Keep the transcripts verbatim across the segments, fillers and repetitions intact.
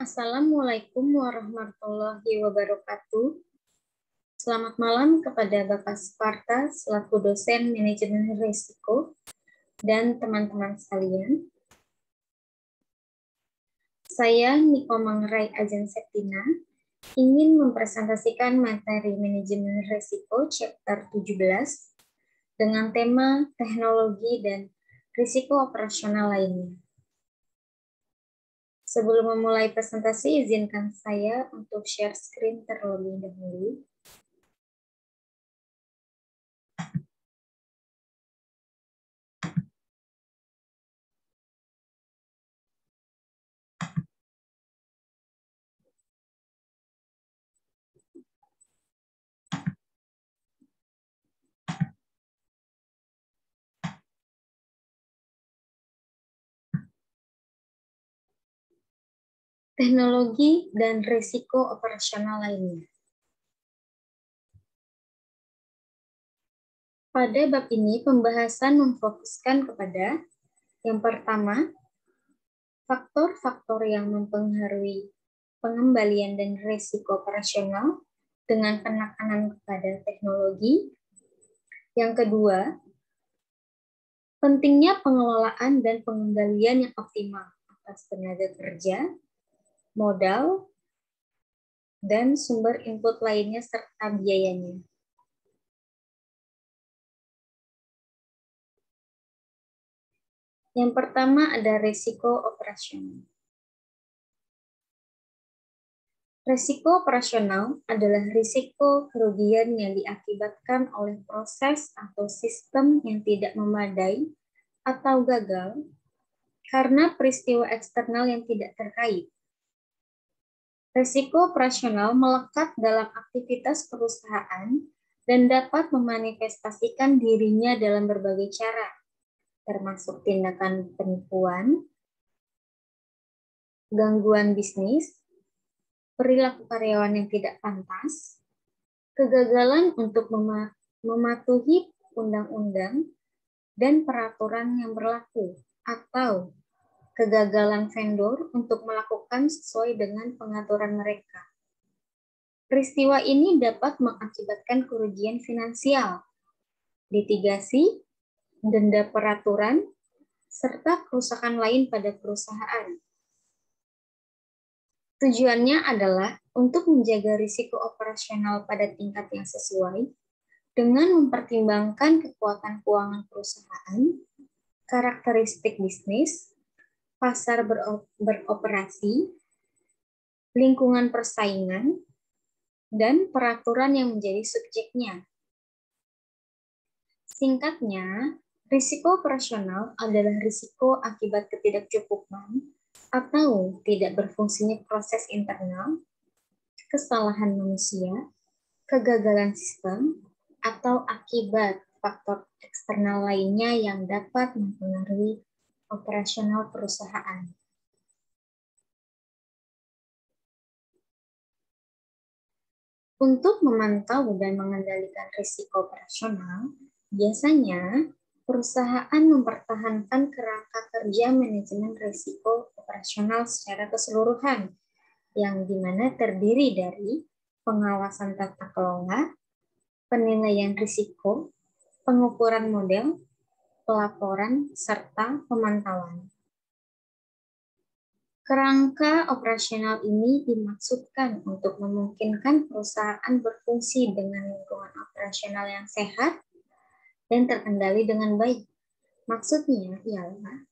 Assalamualaikum warahmatullahi wabarakatuh. Selamat malam kepada Bapak Sparta selaku dosen manajemen risiko dan teman-teman sekalian. Saya Niko Mangrai Ajen Septina ingin mempresentasikan materi manajemen risiko chapter tujuh belas dengan tema teknologi dan risiko operasional lainnya. Sebelum memulai presentasi, izinkan saya untuk share screen terlebih dahulu. Teknologi dan risiko operasional lainnya. Pada bab ini, pembahasan memfokuskan kepada yang pertama, faktor-faktor yang mempengaruhi pengembalian dan risiko operasional dengan penekanan kepada teknologi. Yang kedua, pentingnya pengelolaan dan pengembalian yang optimal atas tenaga kerja, modal, dan sumber input lainnya serta biayanya. Yang pertama ada risiko operasional. Risiko operasional adalah risiko kerugian yang diakibatkan oleh proses atau sistem yang tidak memadai atau gagal karena peristiwa eksternal yang tidak terkait. Risiko operasional melekat dalam aktivitas perusahaan dan dapat memanifestasikan dirinya dalam berbagai cara, termasuk tindakan penipuan, gangguan bisnis, perilaku karyawan yang tidak pantas, kegagalan untuk mematuhi undang-undang dan peraturan yang berlaku, atau kegagalan vendor untuk melakukan sesuai dengan pengaturan mereka. Peristiwa ini dapat mengakibatkan kerugian finansial, litigasi, denda peraturan, serta kerusakan lain pada perusahaan. Tujuannya adalah untuk menjaga risiko operasional pada tingkat yang sesuai dengan mempertimbangkan kekuatan keuangan perusahaan, karakteristik bisnis, pasar beroperasi, lingkungan persaingan, dan peraturan yang menjadi subjeknya. Singkatnya, risiko operasional adalah risiko akibat ketidakcukupan atau tidak berfungsinya proses internal, kesalahan manusia, kegagalan sistem, atau akibat faktor eksternal lainnya yang dapat mempengaruhi operasional perusahaan. Untuk memantau dan mengendalikan risiko operasional, biasanya perusahaan mempertahankan kerangka kerja manajemen risiko operasional secara keseluruhan, yang dimana terdiri dari pengawasan tata kelola, penilaian risiko, pengukuran model, pelaporan, serta pemantauan. Kerangka operasional ini dimaksudkan untuk memungkinkan perusahaan berfungsi dengan lingkungan operasional yang sehat dan terkendali dengan baik. Maksudnya ialah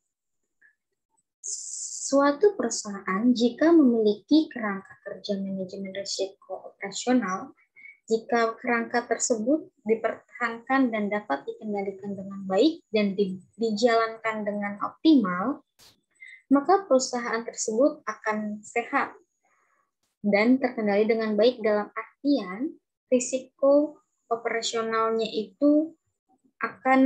suatu perusahaan jika memiliki kerangka kerja manajemen risiko operasional, jika kerangka tersebut dipertahankan dan dapat dikendalikan dengan baik dan di, dijalankan dengan optimal, maka perusahaan tersebut akan sehat dan terkendali dengan baik dalam artian risiko operasionalnya itu akan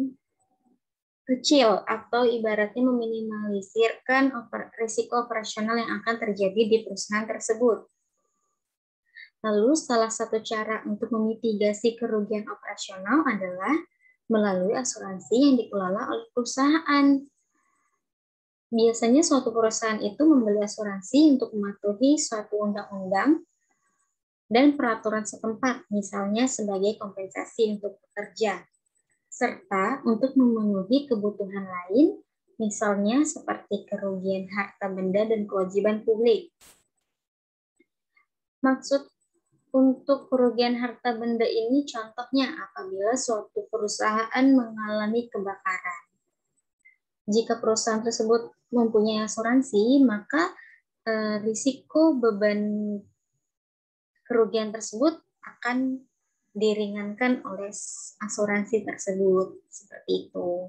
kecil atau ibaratnya meminimalisirkan risiko operasional yang akan terjadi di perusahaan tersebut. Lalu salah satu cara untuk memitigasi kerugian operasional adalah melalui asuransi yang dikelola oleh perusahaan. Biasanya suatu perusahaan itu membeli asuransi untuk mematuhi suatu undang-undang dan peraturan setempat, misalnya sebagai kompensasi untuk pekerja, serta untuk memenuhi kebutuhan lain, misalnya seperti kerugian harta benda dan kewajiban publik. Maksud untuk kerugian harta benda ini contohnya apabila suatu perusahaan mengalami kebakaran. Jika perusahaan tersebut mempunyai asuransi, maka eh, risiko beban kerugian tersebut akan diringankan oleh asuransi tersebut. Seperti itu.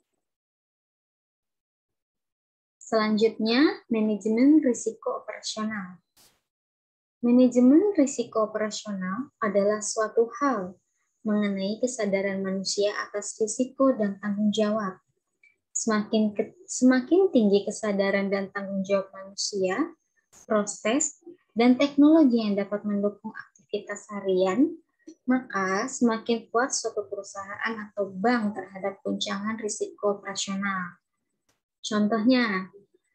Selanjutnya, manajemen risiko operasional. Manajemen risiko operasional adalah suatu hal mengenai kesadaran manusia atas risiko dan tanggung jawab. Semakin ke, semakin tinggi kesadaran dan tanggung jawab manusia, proses, dan teknologi yang dapat mendukung aktivitas harian, maka semakin kuat suatu perusahaan atau bank terhadap guncangan risiko operasional. Contohnya,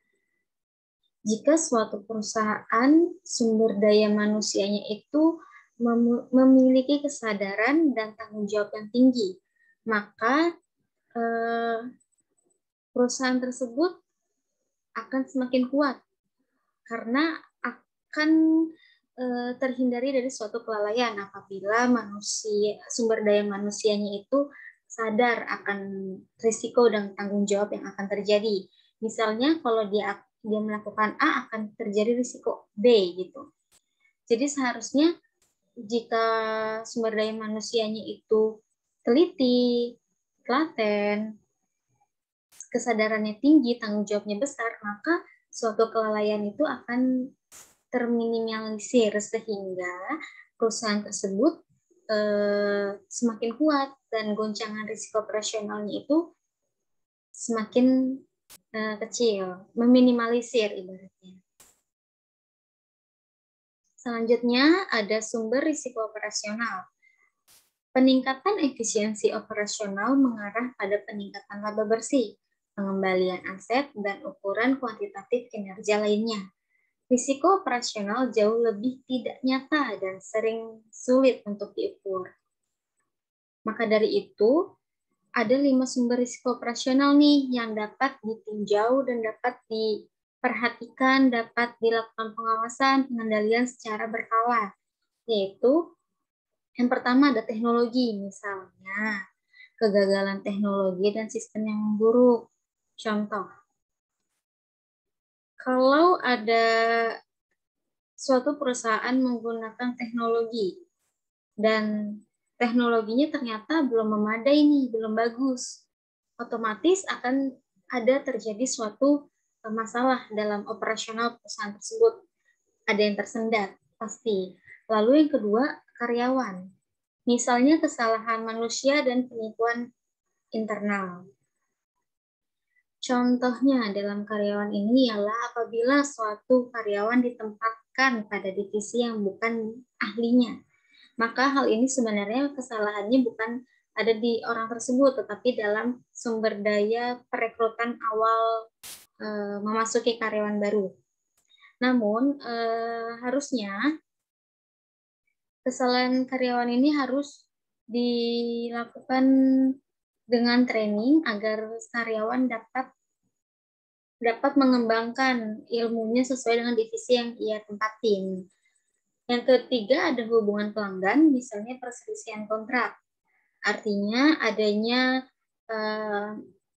jika suatu perusahaan sumber daya manusianya itu memiliki kesadaran dan tanggung jawab yang tinggi, maka eh, perusahaan tersebut akan semakin kuat karena akan eh, terhindari dari suatu kelalaian apabila manusia sumber daya manusianya itu sadar akan risiko dan tanggung jawab yang akan terjadi. Misalnya kalau dia dia melakukan A akan terjadi risiko B gitu. Jadi seharusnya jika sumber daya manusianya itu teliti, telaten, kesadarannya tinggi, tanggung jawabnya besar, maka suatu kelalaian itu akan terminimalisir sehingga perusahaan tersebut eh, semakin kuat dan goncangan risiko operasionalnya itu semakin Uh, kecil, meminimalisir ibaratnya. Selanjutnya ada sumber risiko operasional. Peningkatan efisiensi operasional mengarah pada peningkatan laba bersih, pengembalian aset, dan ukuran kuantitatif kinerja lainnya. Risiko operasional jauh lebih tidak nyata dan sering sulit untuk diukur. Maka dari itu, ada lima sumber risiko operasional nih yang dapat ditinjau dan dapat diperhatikan, dapat dilakukan pengawasan, pengendalian secara berkala. Yaitu yang pertama ada teknologi, misalnya kegagalan teknologi dan sistem yang memburuk. Contoh, kalau ada suatu perusahaan menggunakan teknologi dan teknologinya ternyata belum memadai nih, belum bagus, otomatis akan ada terjadi suatu masalah dalam operasional perusahaan tersebut. Ada yang tersendat, pasti. Lalu yang kedua, karyawan. Misalnya kesalahan manusia dan penipuan internal. Contohnya dalam karyawan ini ialah apabila suatu karyawan ditempatkan pada divisi yang bukan ahlinya. Maka hal ini sebenarnya kesalahannya bukan ada di orang tersebut, tetapi dalam sumber daya perekrutan awal e, memasuki karyawan baru. Namun e, harusnya kesalahan karyawan ini harus dilakukan dengan training agar karyawan dapat dapat mengembangkan ilmunya sesuai dengan divisi yang ia tempatin. Yang ketiga ada hubungan pelanggan, misalnya perselisihan kontrak. Artinya adanya eh,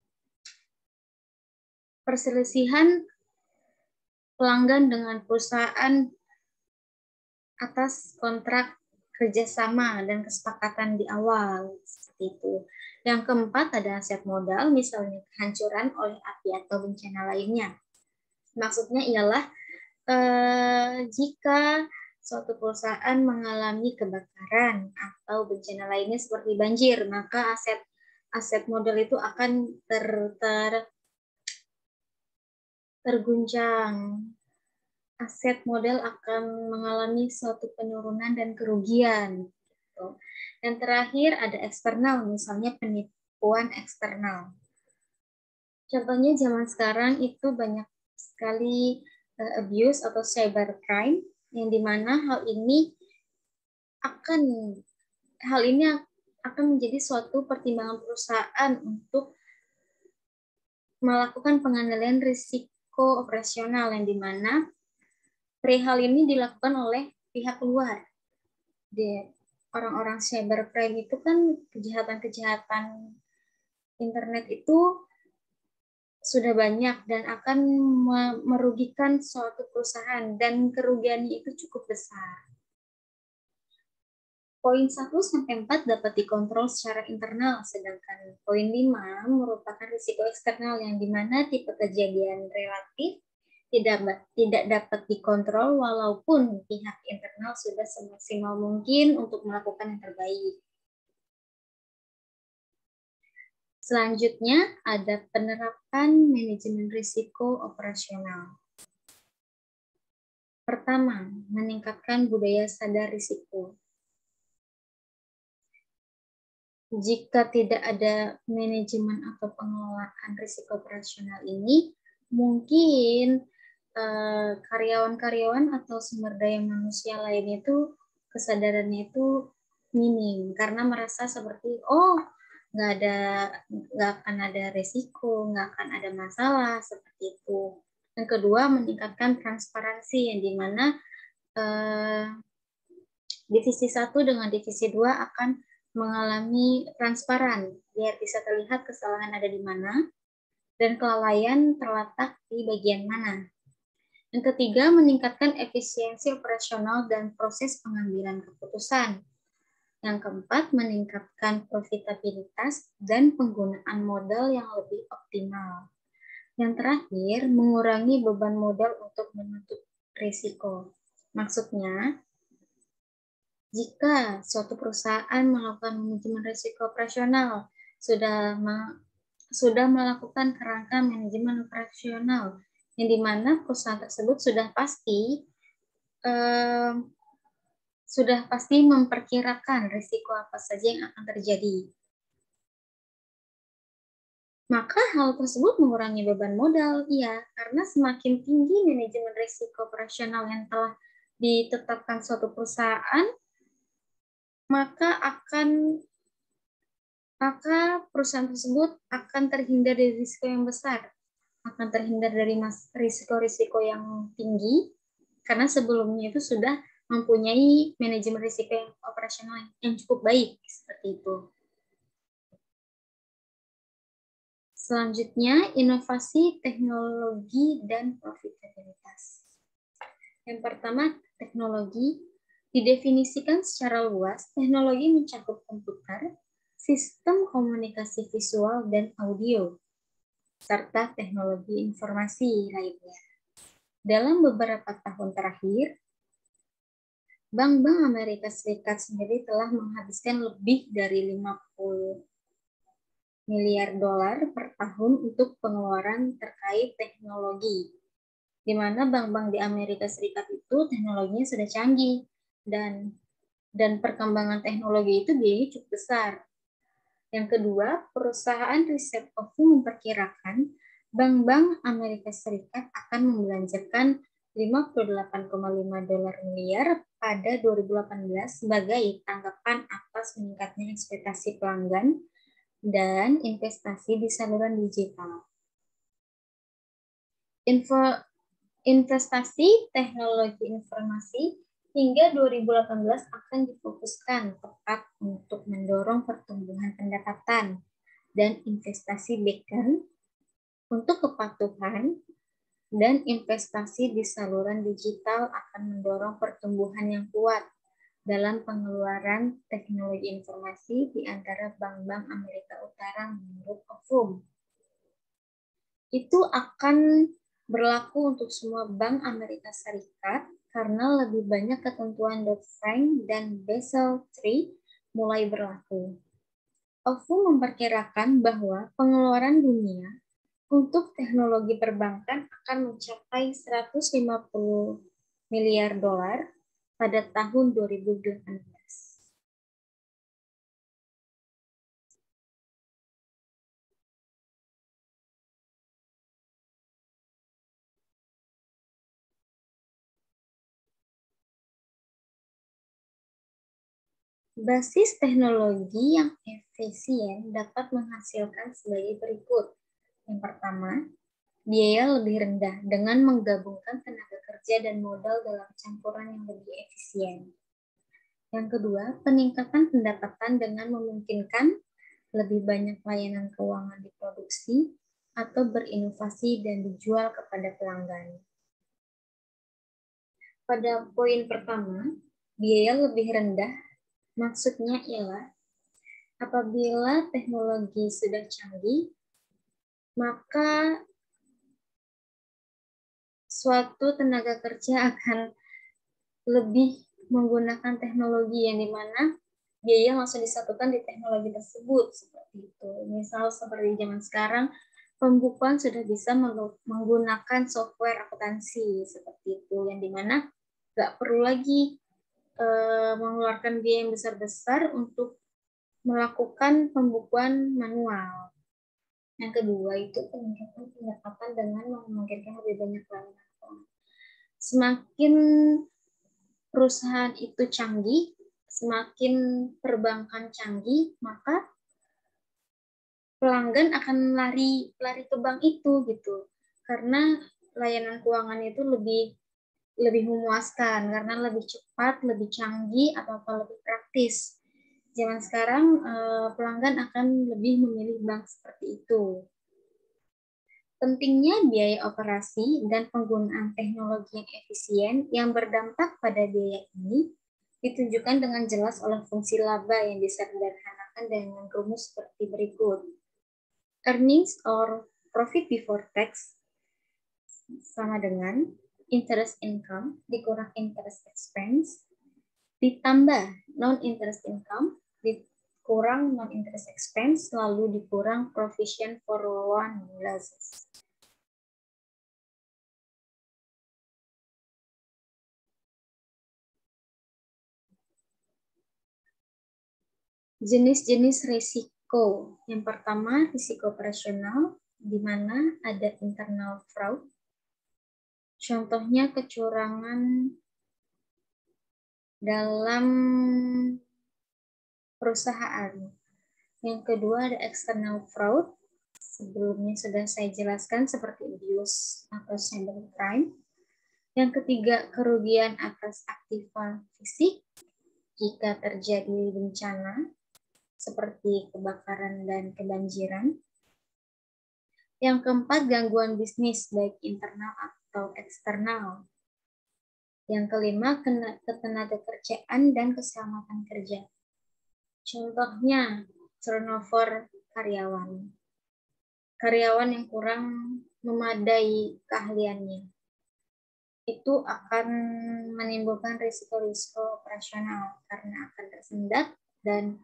perselisihan pelanggan dengan perusahaan atas kontrak kerjasama dan kesepakatan di awal. Seperti itu. Yang keempat ada aset modal, misalnya kehancuran oleh api atau bencana lainnya. Maksudnya ialah eh, jika suatu perusahaan mengalami kebakaran atau bencana lainnya seperti banjir, maka aset aset modal itu akan ter, ter terguncang. Aset modal akan mengalami suatu penurunan dan kerugian. Gitu. Dan terakhir ada eksternal, misalnya penipuan eksternal. Contohnya zaman sekarang itu banyak sekali uh, abuse atau cybercrime yang dimana hal ini akan hal ini akan menjadi suatu pertimbangan perusahaan untuk melakukan pengendalian risiko operasional yang dimana perihal ini dilakukan oleh pihak luar. Di orang-orang cybercrime itu kan kejahatan-kejahatan internet itu sudah banyak dan akan merugikan suatu perusahaan dan kerugiannya itu cukup besar. Poin satu sampai empat dapat dikontrol secara internal, sedangkan poin lima merupakan risiko eksternal yang dimana tipe kejadian relatif tidak tidak dapat dikontrol walaupun pihak internal sudah semaksimal mungkin untuk melakukan yang terbaik. Selanjutnya ada penerapan manajemen risiko operasional. Pertama, meningkatkan budaya sadar risiko. Jika tidak ada manajemen atau pengelolaan risiko operasional ini, mungkin karyawan-karyawan atau sumber daya manusia lain itu kesadarannya itu minim karena merasa seperti oh nggak ada nggak akan ada resiko, nggak akan ada masalah seperti itu. Yang kedua, meningkatkan transparansi yang dimana eh, divisi satu dengan divisi dua akan mengalami transparan biar bisa terlihat kesalahan ada di mana dan kelalaian terletak di bagian mana. Yang ketiga, meningkatkan efisiensi operasional dan proses pengambilan keputusan. Yang keempat, meningkatkan profitabilitas dan penggunaan modal yang lebih optimal. Yang terakhir, mengurangi beban modal untuk menutup risiko. Maksudnya, jika suatu perusahaan melakukan manajemen risiko operasional, sudah sudah melakukan kerangka manajemen operasional, yang dimana perusahaan tersebut sudah pasti eh, sudah pasti memperkirakan risiko apa saja yang akan terjadi. Maka hal tersebut mengurangi beban modal, iya, karena semakin tinggi manajemen risiko operasional yang telah ditetapkan suatu perusahaan, maka akan maka perusahaan tersebut akan terhindar dari risiko yang besar, akan terhindar dari risiko-risiko yang tinggi, karena sebelumnya itu sudah mempunyai manajemen risiko yang operasional yang cukup baik, seperti itu. Selanjutnya, inovasi teknologi dan profitabilitas. Yang pertama, teknologi. Didefinisikan secara luas, teknologi mencakup komputer, sistem komunikasi visual dan audio, serta teknologi informasi lainnya. Dalam beberapa tahun terakhir, bank-bank Amerika Serikat sendiri telah menghabiskan lebih dari lima puluh miliar dolar per tahun untuk pengeluaran terkait teknologi, di mana bank-bank di Amerika Serikat itu teknologinya sudah canggih dan dan perkembangan teknologi itu biayanya cukup besar. Yang kedua, perusahaan riset Ofum memperkirakan bank-bank Amerika Serikat akan membelanjakan lima puluh delapan koma lima dolar miliar pada dua ribu delapan belas sebagai tanggapan atas meningkatnya ekspektasi pelanggan dan investasi di saluran digital. Info, investasi teknologi informasi hingga dua ribu delapan belas akan difokuskan tepat untuk mendorong pertumbuhan pendapatan dan investasi beacon untuk kepatuhan, dan investasi di saluran digital akan mendorong pertumbuhan yang kuat dalam pengeluaran teknologi informasi di antara bank-bank Amerika Utara menurut Ofum. Itu akan berlaku untuk semua bank Amerika Serikat karena lebih banyak ketentuan Dodd-Frank dan Basel tiga mulai berlaku. Ofum memperkirakan bahwa pengeluaran dunia untuk teknologi perbankan akan mencapai seratus lima puluh miliar dolar pada tahun dua ribu delapan belas. Basis teknologi yang efisien dapat menghasilkan sebagai berikut. Yang pertama, biaya lebih rendah dengan menggabungkan tenaga kerja dan modal dalam campuran yang lebih efisien. Yang kedua, peningkatan pendapatan dengan memungkinkan lebih banyak layanan keuangan diproduksi atau berinovasi dan dijual kepada pelanggan. Pada poin pertama, biaya lebih rendah maksudnya ialah apabila teknologi sudah canggih, maka suatu tenaga kerja akan lebih menggunakan teknologi yang dimana biaya langsung disatukan di teknologi tersebut seperti itu. Misal seperti zaman sekarang, pembukuan sudah bisa menggunakan software akuntansi seperti itu, yang dimana nggak perlu lagi uh, mengeluarkan biaya yang besar-besar untuk melakukan pembukuan manual. Yang kedua itu peningkatan pendapatan dengan memungkinkan lebih banyak layanan. Semakin perusahaan itu canggih, semakin perbankan canggih, maka pelanggan akan lari lari ke bank itu gitu. Karena layanan keuangan itu lebih lebih memuaskan karena lebih cepat, lebih canggih atau lebih praktis. Zaman sekarang pelanggan akan lebih memilih bank seperti itu. Pentingnya biaya operasi dan penggunaan teknologi yang efisien yang berdampak pada biaya ini ditunjukkan dengan jelas oleh fungsi laba yang disederhanakan dengan rumus seperti berikut. Earnings or profit before tax sama dengan interest income dikurang interest expense ditambah non-interest income dikurang non-interest expense lalu dikurang provision for loan losses. Jenis-jenis risiko. Yang pertama, risiko operasional, di mana ada internal fraud. Contohnya kecurangan dalam perusahaan. Yang kedua ada external fraud. Sebelumnya sudah saya jelaskan seperti abuse atau cybercrime. Yang ketiga, kerugian atas aktiva fisik jika terjadi bencana seperti kebakaran dan kebanjiran. Yang keempat, gangguan bisnis baik internal atau eksternal. Yang kelima, ketenagakerjaan dan keselamatan kerja. Contohnya, turnover karyawan. Karyawan yang kurang memadai keahliannya. Itu akan menimbulkan risiko-risiko operasional karena akan tersendat dan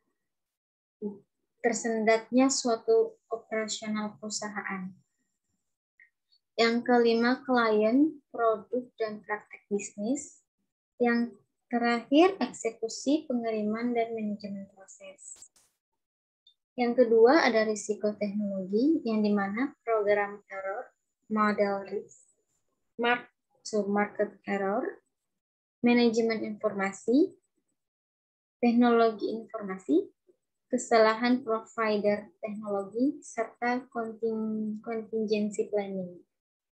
tersendatnya suatu operasional perusahaan. Yang kelima, klien, produk, dan praktek bisnis. Yang terakhir, eksekusi, pengiriman, dan manajemen proses. Yang kedua, ada risiko teknologi, yang dimana program error, model risk, market error, manajemen informasi, teknologi informasi, kesalahan provider teknologi, serta contingency planning.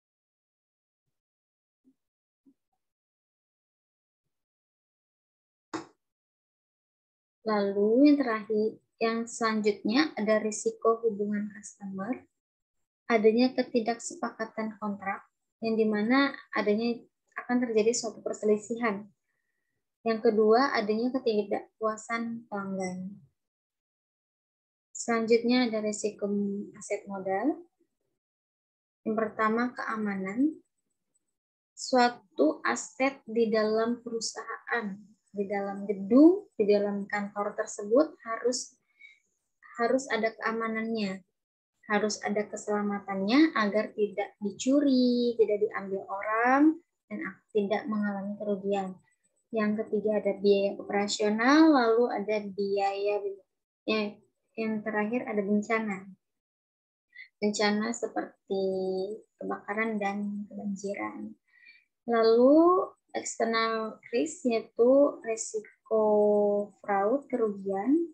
Lalu yang terakhir, yang selanjutnya ada risiko hubungan customer, adanya ketidaksepakatan kontrak, yang dimana adanya akan terjadi suatu perselisihan. Yang kedua, adanya ketidakpuasan pelanggan. Selanjutnya ada risiko aset modal. Yang pertama, keamanan. Suatu aset di dalam perusahaan, di dalam gedung, di dalam kantor tersebut harus harus ada keamanannya, harus ada keselamatannya agar tidak dicuri, tidak diambil orang, dan tidak mengalami kerugian. Yang ketiga ada biaya operasional, lalu ada biaya yang, yang terakhir ada bencana. Bencana seperti kebakaran dan kebanjiran. Lalu external risk yaitu risiko risiko fraud, kerugian,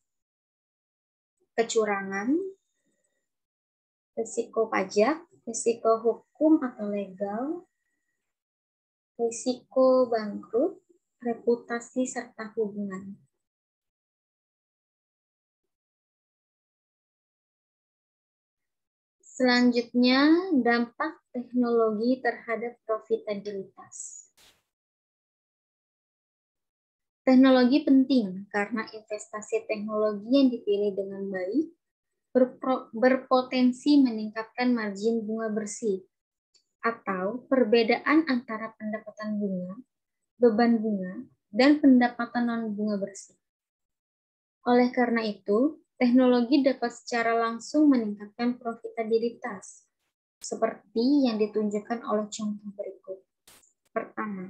kecurangan, risiko pajak, risiko hukum atau legal, risiko bangkrut, reputasi, serta hubungan. Selanjutnya, dampak teknologi terhadap profitabilitas. Teknologi penting karena investasi teknologi yang dipilih dengan baik berpotensi meningkatkan margin bunga bersih atau perbedaan antara pendapatan bunga, beban bunga, dan pendapatan non-bunga bersih. Oleh karena itu, teknologi dapat secara langsung meningkatkan profitabilitas, seperti yang ditunjukkan oleh contoh berikut. Pertama,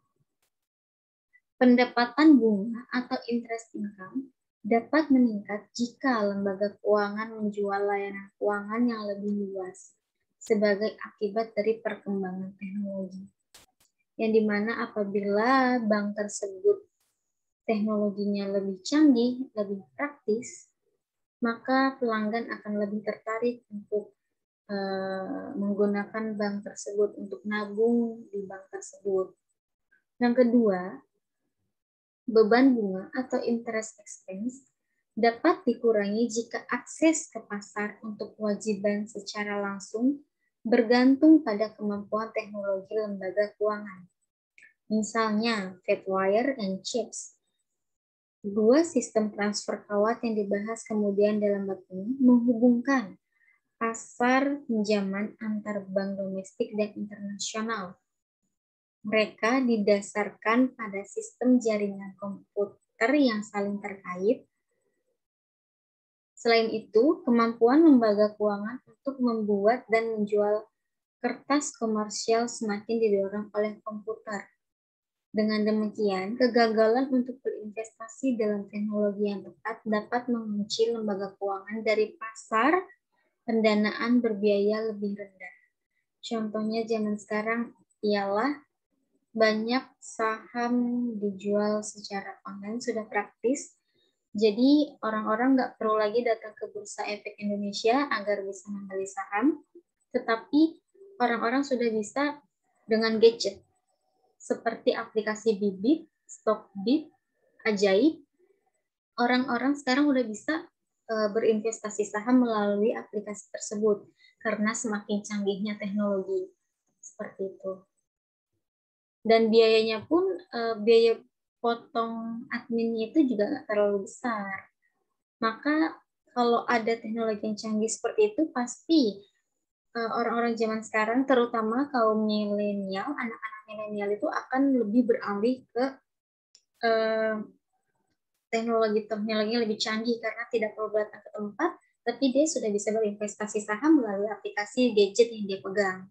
pendapatan bunga atau interest income dapat meningkat jika lembaga keuangan menjual layanan keuangan yang lebih luas sebagai akibat dari perkembangan teknologi. Yang dimana apabila bank tersebut teknologinya lebih canggih, lebih praktis, maka pelanggan akan lebih tertarik untuk uh, menggunakan bank tersebut, untuk nabung di bank tersebut. Yang kedua, beban bunga atau interest expense dapat dikurangi jika akses ke pasar untuk kewajiban secara langsung bergantung pada kemampuan teknologi lembaga keuangan. Misalnya, Fedwire and Chips. Dua sistem transfer kawat yang dibahas kemudian dalam bab ini menghubungkan pasar pinjaman antar bank domestik dan internasional. Mereka didasarkan pada sistem jaringan komputer yang saling terkait. Selain itu, kemampuan lembaga keuangan untuk membuat dan menjual kertas komersial semakin didorong oleh komputer. Dengan demikian, kegagalan untuk berinvestasi dalam teknologi yang tepat dapat mengunci lembaga keuangan dari pasar pendanaan berbiaya lebih rendah. Contohnya zaman sekarang ialah banyak saham dijual secara online, sudah praktis. Jadi orang-orang nggak perlu lagi datang ke Bursa Efek Indonesia agar bisa membeli saham, tetapi orang-orang sudah bisa dengan gadget seperti aplikasi Bibit, Stockbit, Ajaib. Orang-orang sekarang udah bisa uh, berinvestasi saham melalui aplikasi tersebut karena semakin canggihnya teknologi seperti itu. Dan biayanya pun uh, biaya potong adminnya itu juga nggak terlalu besar. Maka kalau ada teknologi yang canggih seperti itu, pasti orang-orang uh, zaman sekarang, terutama kaum milenial, anak-anak milenial itu akan lebih beralih ke uh, teknologi-teknologi yang lebih canggih karena tidak perlu datang ke tempat, tapi dia sudah bisa berinvestasi saham melalui aplikasi gadget yang dia pegang.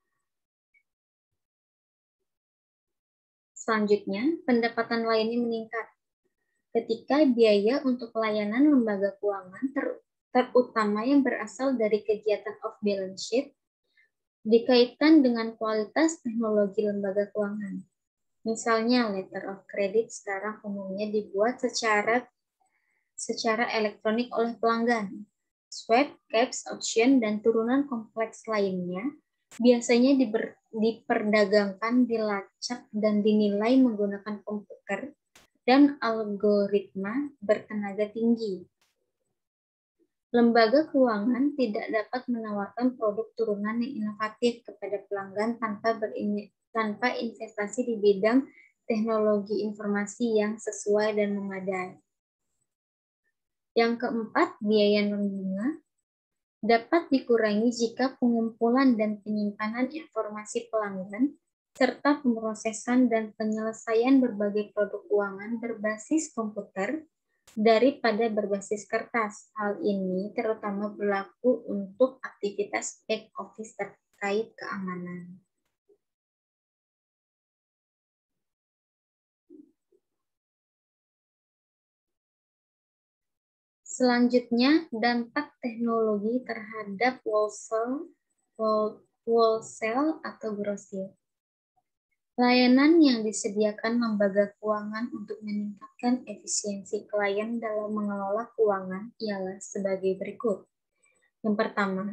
Selanjutnya, pendapatan lainnya meningkat ketika biaya untuk pelayanan lembaga keuangan ter terutama yang berasal dari kegiatan off-balance sheet dikaitkan dengan kualitas teknologi lembaga keuangan. Misalnya, letter of credit sekarang umumnya dibuat secara secara elektronik oleh pelanggan. Swap, caps, option, dan turunan kompleks lainnya biasanya diber, diperdagangkan, dilacak, dan dinilai menggunakan komputer dan algoritma bertenaga tinggi. Lembaga keuangan tidak dapat menawarkan produk turunan yang inovatif kepada pelanggan tanpa, tanpa investasi di bidang teknologi informasi yang sesuai dan memadai. Yang keempat, biaya non-bunga dapat dikurangi jika pengumpulan dan penyimpanan informasi pelanggan serta pemrosesan dan penyelesaian berbagai produk keuangan berbasis komputer daripada berbasis kertas. Hal ini terutama berlaku untuk aktivitas back office terkait keamanan. Selanjutnya, dampak teknologi terhadap wholesale, wholesale atau grosir. Layanan yang disediakan lembaga keuangan untuk meningkatkan efisiensi klien dalam mengelola keuangan ialah sebagai berikut. Yang pertama,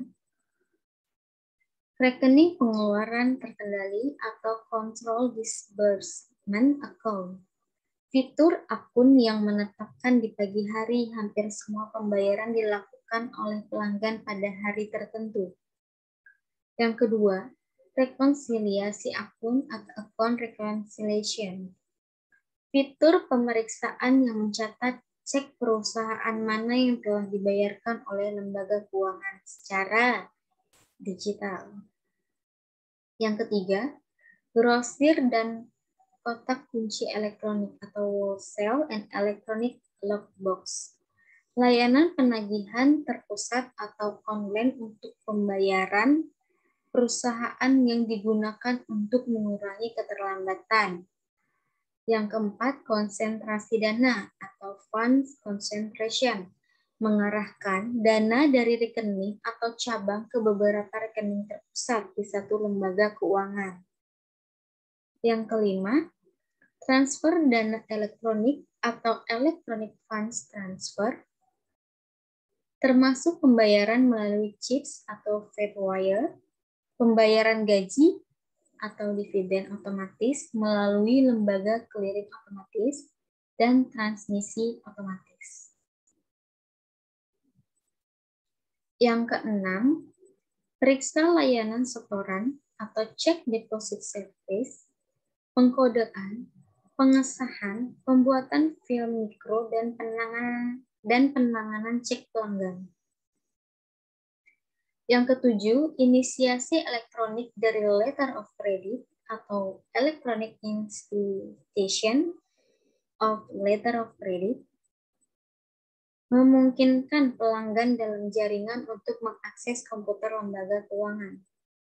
rekening pengeluaran terkendali atau control disbursement account. Fitur akun yang menetapkan di pagi hari hampir semua pembayaran dilakukan oleh pelanggan pada hari tertentu. Yang kedua, rekonsiliasi akun atau account reconciliation. Fitur pemeriksaan yang mencatat cek perusahaan mana yang telah dibayarkan oleh lembaga keuangan secara digital. Yang ketiga, grosir dan kotak kunci elektronik atau sell and electronic lockbox. Layanan penagihan terpusat atau online untuk pembayaran perusahaan yang digunakan untuk mengurangi keterlambatan. Yang keempat, konsentrasi dana atau funds concentration, mengarahkan dana dari rekening atau cabang ke beberapa rekening terpusat di satu lembaga keuangan. Yang kelima, transfer dana elektronik atau electronic funds transfer, termasuk pembayaran melalui chips atau Fedwire, pembayaran gaji atau dividen otomatis melalui lembaga clearing otomatis, dan transmisi otomatis. Yang keenam, periksa layanan setoran atau check deposit service, pengkodean, pengesahan, pembuatan film mikro, dan penanganan, dan penanganan cek pelanggan. Yang ketujuh, inisiasi elektronik dari letter of credit atau electronic institution of letter of credit, memungkinkan pelanggan dalam jaringan untuk mengakses komputer lembaga keuangan.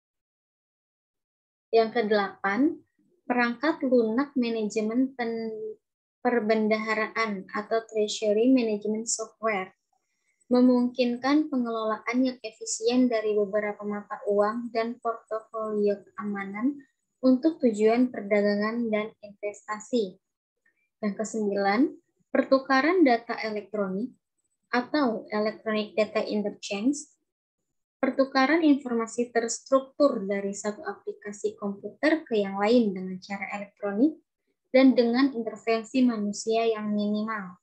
Yang kedelapan, perangkat lunak manajemen perbendaharaan atau treasury management software, memungkinkan pengelolaan yang efisien dari beberapa mata uang dan portofolio keamanan untuk tujuan perdagangan dan investasi. Yang kesembilan, pertukaran data elektronik atau electronic data interchange, pertukaran informasi terstruktur dari satu aplikasi komputer ke yang lain dengan cara elektronik dan dengan intervensi manusia yang minimal.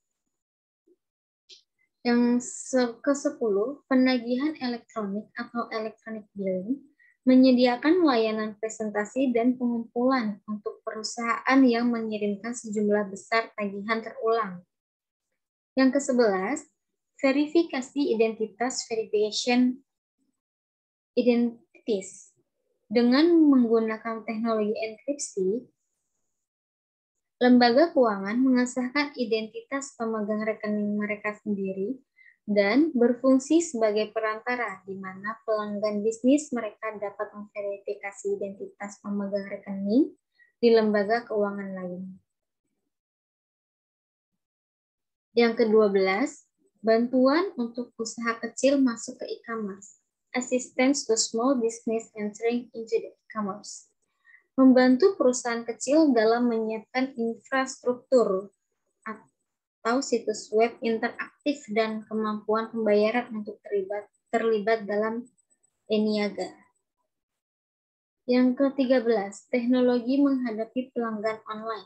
Yang kesepuluh, penagihan elektronik atau electronic billing, menyediakan layanan presentasi dan pengumpulan untuk perusahaan yang mengirimkan sejumlah besar tagihan terulang. Yang kesebelas, verifikasi identitas verification identities. Dengan menggunakan teknologi enkripsi, lembaga keuangan mengesahkan identitas pemegang rekening mereka sendiri dan berfungsi sebagai perantara di mana pelanggan bisnis mereka dapat memverifikasi identitas pemegang rekening di lembaga keuangan lain. Yang kedua belas, bantuan untuk usaha kecil masuk ke e-commerce. Assistance to small business entering into the e-commerce. Membantu perusahaan kecil dalam menyiapkan infrastruktur atau situs web interaktif dan kemampuan pembayaran untuk terlibat, terlibat dalam e-niaga. Yang ketiga belas, teknologi menghadapi pelanggan online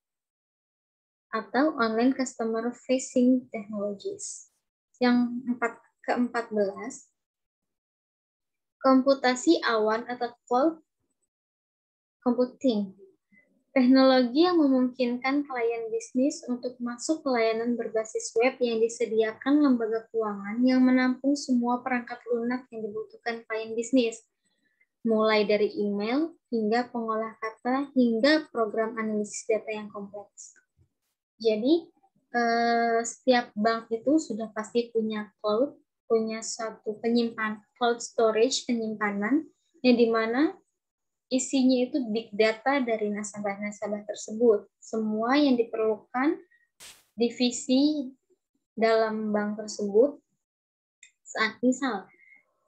atau online customer facing technologies. Yang keempat belas, komputasi awan atau cloud computing, teknologi yang memungkinkan klien bisnis untuk masuk ke layanan berbasis web yang disediakan lembaga keuangan yang menampung semua perangkat lunak yang dibutuhkan klien bisnis, mulai dari email hingga pengolah kata hingga program analisis data yang kompleks. Jadi, eh, setiap bank itu sudah pasti punya cloud, punya suatu penyimpan cloud storage, penyimpanan, yang dimana isinya itu big data dari nasabah-nasabah tersebut. Semua yang diperlukan divisi dalam bank tersebut, saat misal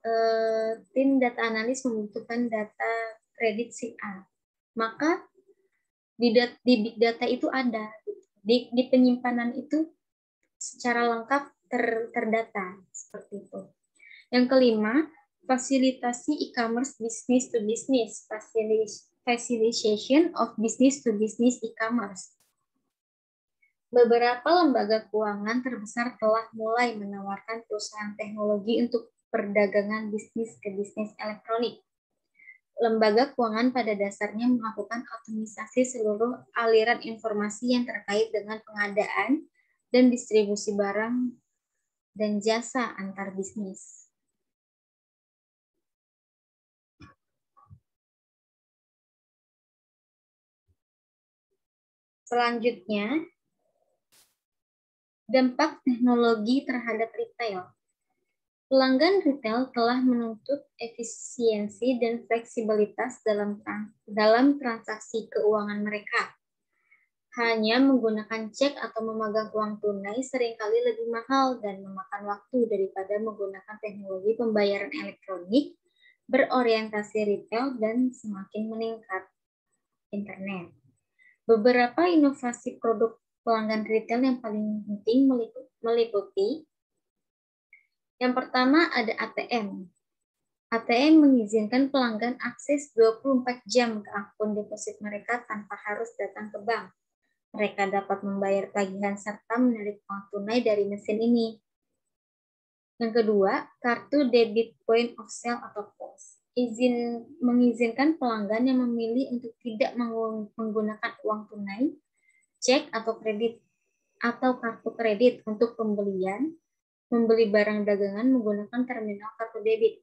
eh, tim data analis membutuhkan data kredit si A, maka di, di big data itu ada, di, di penyimpanan itu secara lengkap ter, terdata seperti itu. Yang kelima, fasilitasi e-commerce business to business, facilitation of business to business e-commerce. Beberapa lembaga keuangan terbesar telah mulai menawarkan perusahaan teknologi untuk perdagangan bisnis ke bisnis elektronik. Lembaga keuangan pada dasarnya melakukan optimisasi seluruh aliran informasi yang terkait dengan pengadaan dan distribusi barang dan jasa antar bisnis. Selanjutnya, dampak teknologi terhadap retail. Pelanggan retail telah menuntut efisiensi dan fleksibilitas dalam dalam transaksi keuangan mereka. Hanya menggunakan cek atau memegang uang tunai seringkali lebih mahal dan memakan waktu daripada menggunakan teknologi pembayaran elektronik berorientasi retail dan semakin meningkat internet. Beberapa inovasi produk pelanggan retail yang paling penting meliputi yang pertama ada A T M. A T M mengizinkan pelanggan akses dua puluh empat jam ke akun deposit mereka tanpa harus datang ke bank. Mereka dapat membayar tagihan serta menarik uang tunai dari mesin ini. Yang kedua, kartu debit point of sale atau P O S. Izin mengizinkan pelanggan yang memilih untuk tidak menggunakan uang tunai, cek atau kredit atau kartu kredit untuk pembelian, membeli barang dagangan menggunakan terminal kartu debit.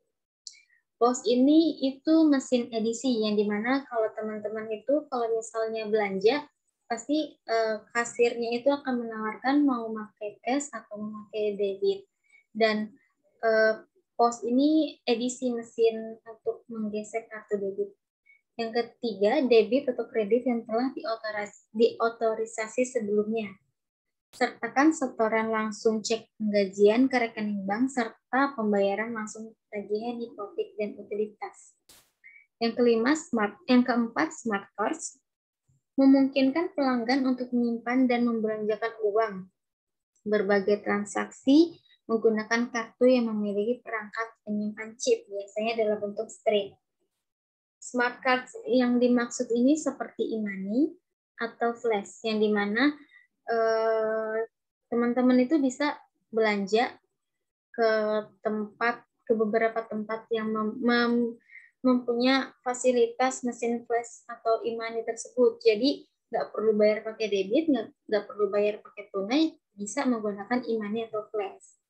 P O S ini itu mesin edisi yang dimana kalau teman-teman itu kalau misalnya belanja pasti eh, kasirnya itu akan menawarkan mau pakai cash atau memakai debit, dan eh, P O S ini edisi mesin untuk menggesek kartu debit. Yang ketiga, debit atau kredit yang telah diotorisasi sebelumnya. Sertakan setoran langsung cek penggajian ke rekening bank serta pembayaran langsung tagihan hipotek dan utilitas. Yang kelima, smart. Yang keempat, smart cards memungkinkan pelanggan untuk menyimpan dan membelanjakan uang. Berbagai transaksi menggunakan kartu yang memiliki perangkat penyimpan chip, biasanya dalam bentuk strip. Smart cards yang dimaksud ini seperti e-money atau flash, yang dimana teman-teman itu bisa belanja ke tempat, ke beberapa tempat yang mem mem mempunyai fasilitas mesin flash atau e-money tersebut. Jadi nggak perlu bayar pakai debit, nggak, nggak perlu bayar pakai tunai, bisa menggunakan e-money atau flash.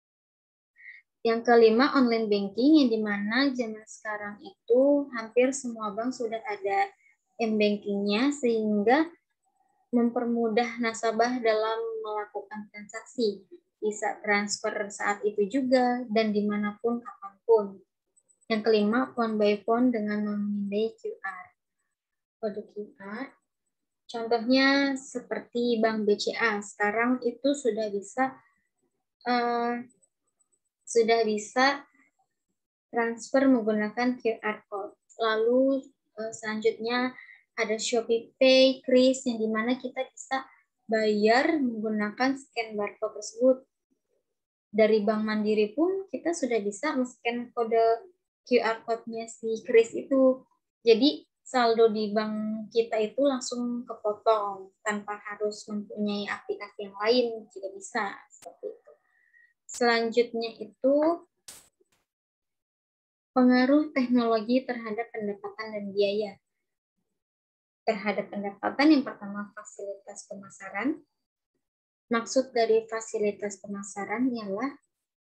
Yang kelima, online banking, yang dimana zaman sekarang itu hampir semua bank sudah ada m-bankingnya, sehingga mempermudah nasabah dalam melakukan transaksi. Bisa transfer saat itu juga dan dimanapun, kapanpun. Yang kelima, phone by phone dengan memindai Q R. Kode Q R. Contohnya seperti Bank B C A. Sekarang itu sudah bisa uh, sudah bisa transfer menggunakan Q R code. Lalu uh, selanjutnya ada Shopee Pay, Kris, yang dimana kita bisa bayar menggunakan scan barcode tersebut. Dari Bank Mandiri pun kita sudah bisa men-scan kode Q R code-nya si Kris itu. Jadi saldo di bank kita itu langsung kepotong tanpa harus mempunyai aplikasi yang lain, juga bisa seperti itu. Selanjutnya itu pengaruh teknologi terhadap pendapatan dan biaya. Terhadap pendapatan, yang pertama fasilitas pemasaran. Maksud dari fasilitas pemasaran ialah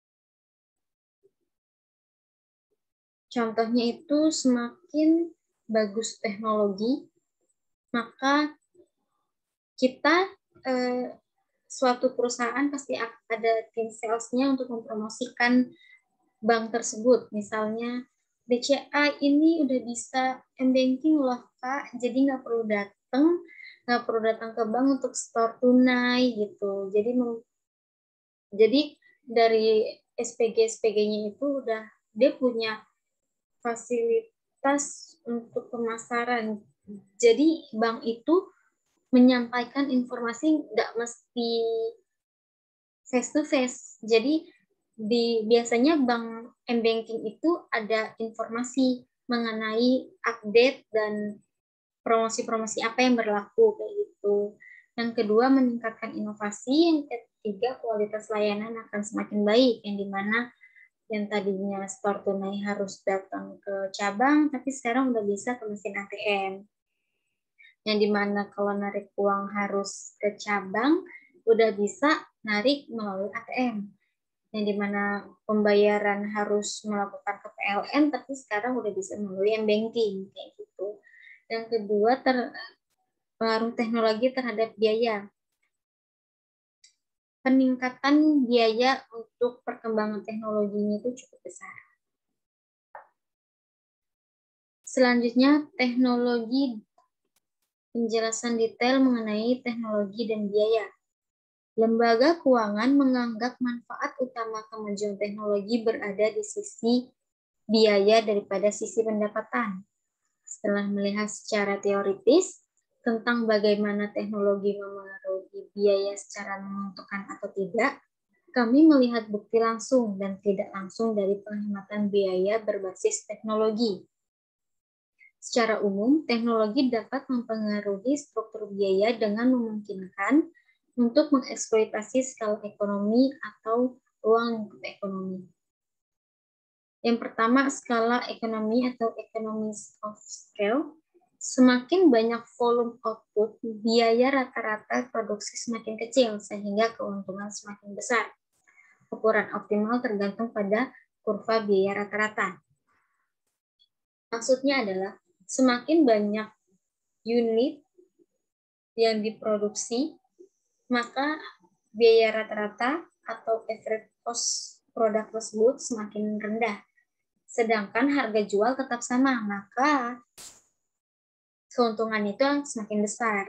contohnya itu semakin bagus teknologi, maka kita eh, suatu perusahaan pasti ada tim salesnya untuk mempromosikan bank tersebut. Misalnya B C A ini udah bisa m-banking loh Kak, jadi nggak perlu datang, nggak perlu datang ke bank untuk store tunai gitu. Jadi jadi dari S P G S P G-nya itu udah dia punya fasilitas untuk pemasaran. Jadi bank itu menyampaikan informasi nggak mesti face to face. Jadi di biasanya bank m-banking itu ada informasi mengenai update dan promosi-promosi apa yang berlaku kayak gitu. Yang kedua, meningkatkan inovasi. Yang ketiga, kualitas layanan akan semakin baik, yang dimana yang tadinya store tunai harus datang ke cabang, tapi sekarang udah bisa ke mesin A T M. Yang dimana kalau narik uang harus ke cabang, udah bisa narik melalui A T M. Yang dimana pembayaran harus melakukan ke P L N, tapi sekarang udah bisa melalui m-banking kayak gitu. Yang kedua, ter pengaruh teknologi terhadap biaya. Peningkatan biaya untuk perkembangan teknologinya itu cukup besar. Selanjutnya, teknologi, penjelasan detail mengenai teknologi dan biaya. Lembaga keuangan menganggap manfaat utama kemajuan teknologi berada di sisi biaya daripada sisi pendapatan. Setelah melihat secara teoritis tentang bagaimana teknologi memengaruhi biaya secara menguntungkan atau tidak, kami melihat bukti langsung dan tidak langsung dari penghematan biaya berbasis teknologi. Secara umum, teknologi dapat mempengaruhi struktur biaya dengan memungkinkan untuk mengeksploitasi skala ekonomi atau ruang lingkup ekonomi. Yang pertama, skala ekonomi atau economies of scale. Semakin banyak volume output, biaya rata-rata produksi semakin kecil, sehingga keuntungan semakin besar. Ukuran optimal tergantung pada kurva biaya rata-rata. Maksudnya adalah, semakin banyak unit yang diproduksi, maka biaya rata-rata atau average cost produk tersebut semakin rendah. Sedangkan harga jual tetap sama, maka keuntungan itu semakin besar.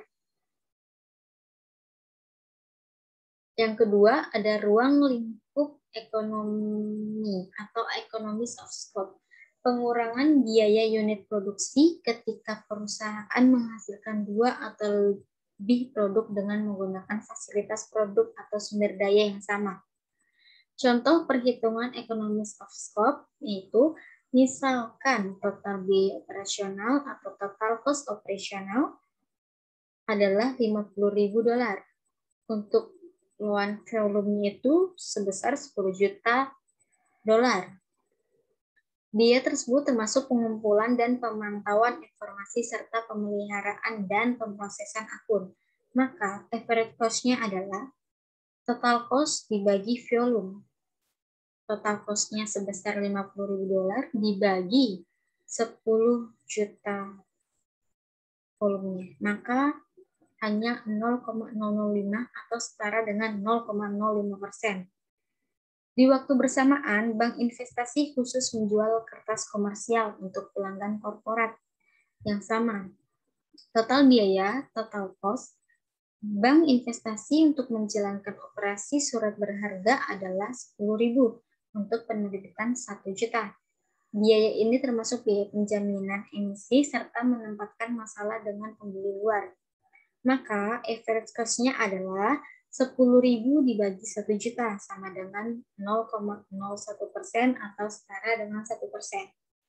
Yang kedua, ada ruang lingkup ekonomi atau economies of scope. Pengurangan biaya unit produksi ketika perusahaan menghasilkan dua atau lebih produk dengan menggunakan fasilitas produk atau sumber daya yang sama. Contoh perhitungan economies of scope yaitu misalkan total biaya operasional atau total cost operasional adalah lima puluh ribu dolar. Untuk loan volume itu sebesar sepuluh juta dolar. Biaya tersebut termasuk pengumpulan dan pemantauan informasi serta pemeliharaan dan pemrosesan akun. Maka average cost-nya adalah total cost dibagi volume. Total cost-nya sebesar lima puluh ribu dolar dibagi sepuluh juta volumenya. Maka hanya nol koma nol nol lima atau setara dengan nol koma nol lima persen. Di waktu bersamaan, bank investasi khusus menjual kertas komersial untuk pelanggan korporat yang sama. Total biaya, total cost, bank investasi untuk menjalankan operasi surat berharga adalah sepuluh ribu untuk penerbitan satu juta. Biaya ini termasuk biaya penjaminan emisi serta menempatkan masalah dengan pembeli luar. Maka average cost-nya adalah sepuluh ribu dibagi satu juta sama dengan nol koma nol satu persen atau setara dengan satu persen.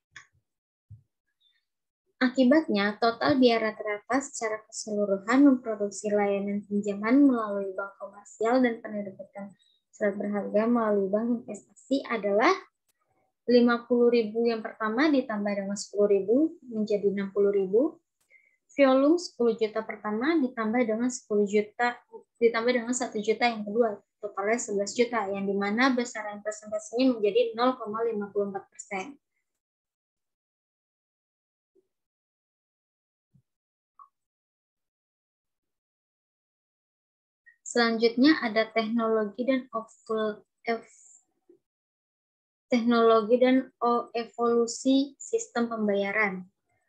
Akibatnya, total biaya rata-rata secara keseluruhan memproduksi layanan pinjaman melalui bank komersial dan penerbitan surat berharga melalui bank investasi adalah lima puluh ribu yang pertama ditambah dengan sepuluh ribu menjadi enam puluh ribu. Volume sepuluh juta pertama ditambah dengan sepuluh juta ditambah dengan satu juta yang kedua, totalnya sebelas juta, yang dimana besaran presentasinya menjadi nol koma lima empat persen. Selanjutnya ada teknologi dan teknologi dan evolusi sistem pembayaran.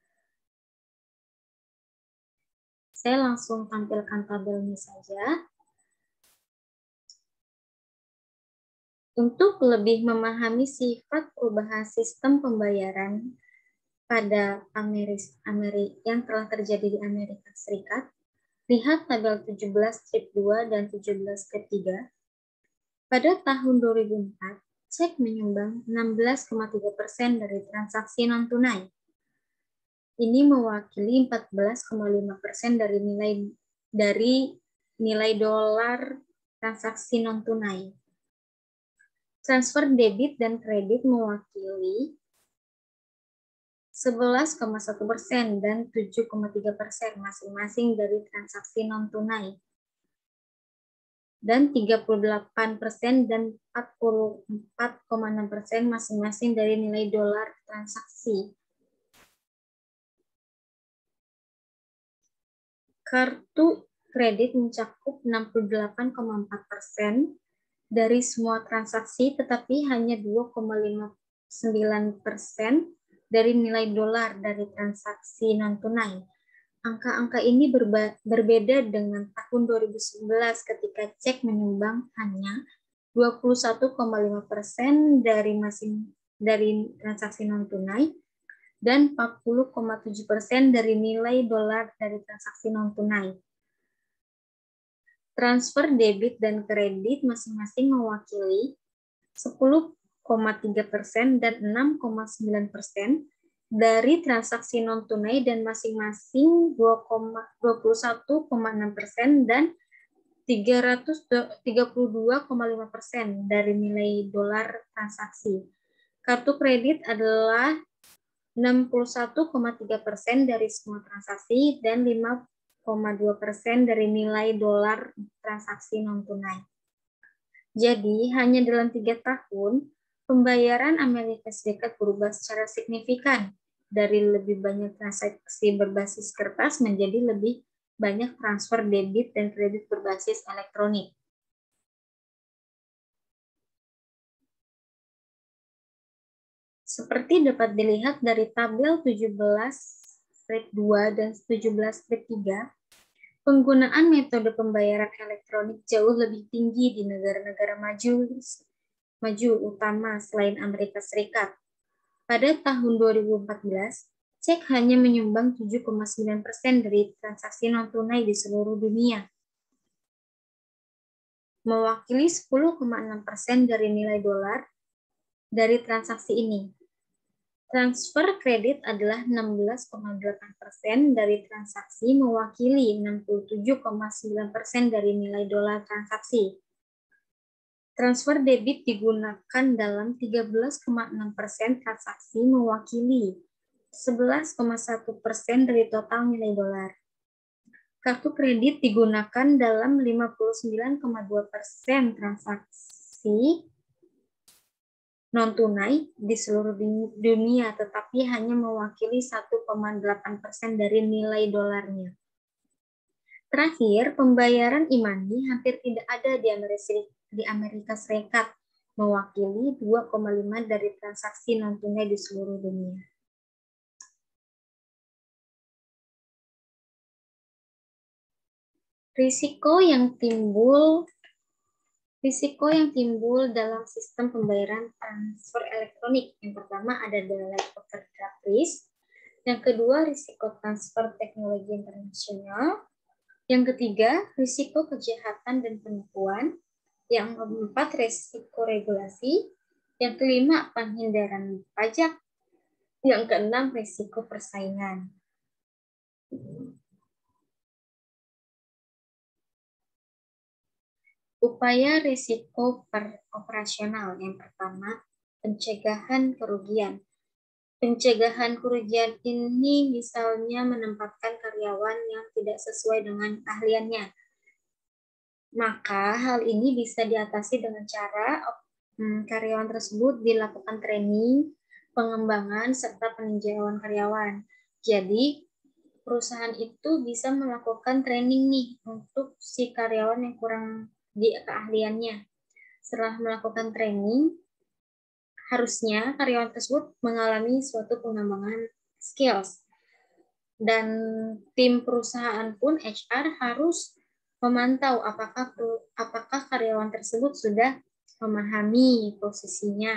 Saya langsung tampilkan tabelnya saja. Untuk lebih memahami sifat perubahan sistem pembayaran, pada Amerika, Amerika yang telah terjadi di Amerika Serikat, lihat tabel tujuh belas strip dua dan tujuh belas strip tiga. Pada tahun dua ribu empat, cek menyumbang enam belas koma tiga persen dari transaksi non-tunai. Ini mewakili empat belas koma lima persen dari nilai dari nilai dolar transaksi non-tunai. Transfer debit dan kredit mewakili sebelas koma satu persen dan tujuh koma tiga persen masing-masing dari transaksi non-tunai. Dan tiga puluh delapan persen dan empat puluh empat koma enam persen masing-masing dari nilai dolar transaksi. Kartu kredit mencakup enam puluh delapan koma empat persen dari semua transaksi, tetapi hanya dua koma lima sembilan persen dari nilai dolar dari transaksi non-tunai. Angka-angka ini berba berbeda dengan tahun dua ribu sebelas ketika cek menyumbang hanya dua puluh satu koma lima persen dari masing dari transaksi non-tunai dan empat puluh koma tujuh persen dari nilai dolar dari transaksi non-tunai. Transfer debit dan kredit masing-masing mewakili sepuluh koma tiga persen dan enam koma sembilan persen dari transaksi non-tunai dan masing-masing dua puluh satu koma enam persen dan tiga ratus tiga puluh dua koma lima persen dari nilai dolar transaksi. Kartu kredit adalah enam puluh satu koma tiga persen dari semua transaksi dan lima koma dua persen dari nilai dolar transaksi non-tunai. Jadi, hanya dalam tiga tahun, pembayaran Amerika Serikat berubah secara signifikan dari lebih banyak transaksi berbasis kertas menjadi lebih banyak transfer debit dan kredit berbasis elektronik. Seperti dapat dilihat dari tabel tujuh belas strip dua dan tujuh belas strip tiga, penggunaan metode pembayaran elektronik jauh lebih tinggi di negara-negara maju, maju utama selain Amerika Serikat. Pada tahun dua ribu empat belas, cek hanya menyumbang tujuh koma sembilan persen dari transaksi non-tunai di seluruh dunia, mewakili sepuluh koma enam persen dari nilai dolar dari transaksi ini. Transfer kredit adalah enam belas koma delapan persen dari transaksi, mewakili enam puluh tujuh koma sembilan persen dari nilai dolar transaksi. Transfer debit digunakan dalam tiga belas koma enam persen transaksi, mewakili sebelas koma satu persen dari total nilai dolar. Kartu kredit digunakan dalam lima puluh sembilan koma dua persen transaksi non-tunai di seluruh dunia, tetapi hanya mewakili satu koma delapan persen dari nilai dolarnya. Terakhir, pembayaran e-money hampir tidak ada di Amerika Serikat, mewakili dua koma lima persen dari transaksi non-tunai di seluruh dunia. Risiko yang timbul Risiko yang timbul dalam sistem pembayaran transfer elektronik. Yang pertama ada direct overdraft risk. Yang kedua, risiko transfer teknologi internasional. Yang ketiga, risiko kejahatan dan penipuan. Yang keempat, risiko regulasi. Yang kelima, penghindaran pajak. Yang keenam, risiko persaingan. Upaya risiko operasional. Yang pertama, pencegahan kerugian. Pencegahan kerugian ini misalnya menempatkan karyawan yang tidak sesuai dengan keahliannya. Maka hal ini bisa diatasi dengan cara hmm, karyawan tersebut dilakukan training, pengembangan, serta peninjauan karyawan. Jadi, perusahaan itu bisa melakukan training nih untuk si karyawan yang kurang di keahliannya. Setelah melakukan training, harusnya karyawan tersebut mengalami suatu pengembangan skills. Dan tim perusahaan pun H R harus memantau apakah apakah karyawan tersebut sudah memahami posisinya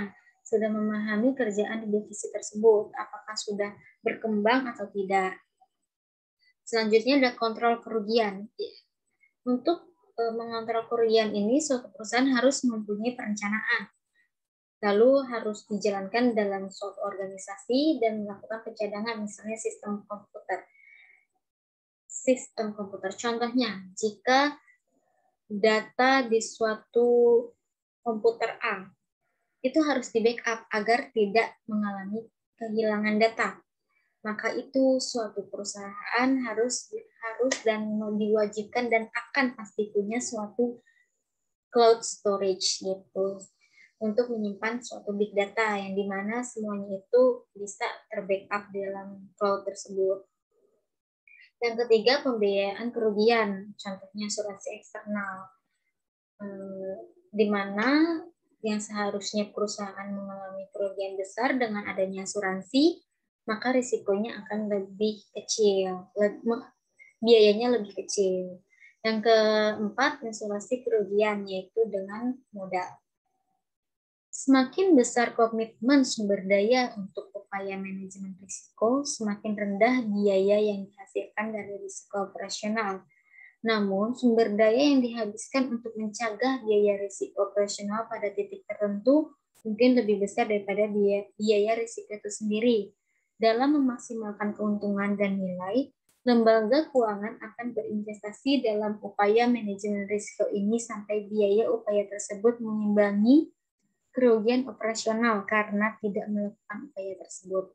sudah memahami kerjaan di divisi tersebut, apakah sudah berkembang atau tidak. Selanjutnya ada kontrol kerugian. Untuk mengontrol kerugian ini, suatu perusahaan harus mempunyai perencanaan, lalu harus dijalankan dalam suatu organisasi dan melakukan pencadangan, misalnya sistem komputer. Sistem komputer, contohnya, jika data di suatu komputer A, itu harus di-backup agar tidak mengalami kehilangan data. Maka itu suatu perusahaan harus harus dan diwajibkan dan akan pasti punya suatu cloud storage gitu untuk menyimpan suatu big data yang dimana semuanya itu bisa terbackup dalam cloud tersebut. Yang ketiga, pembiayaan kerugian, contohnya asuransi eksternal, eh, di mana yang seharusnya perusahaan mengalami kerugian besar dengan adanya asuransi, maka risikonya akan lebih kecil, biayanya lebih kecil. Yang keempat, asuransi kerugian, yaitu dengan modal. Semakin besar komitmen sumber daya untuk upaya manajemen risiko, semakin rendah biaya yang dihasilkan dari risiko operasional. Namun, sumber daya yang dihabiskan untuk mencegah biaya risiko operasional pada titik tertentu mungkin lebih besar daripada biaya, biaya risiko itu sendiri. Dalam memaksimalkan keuntungan dan nilai, lembaga keuangan akan berinvestasi dalam upaya manajemen risiko ini sampai biaya upaya tersebut mengimbangi kerugian operasional karena tidak melakukan upaya tersebut.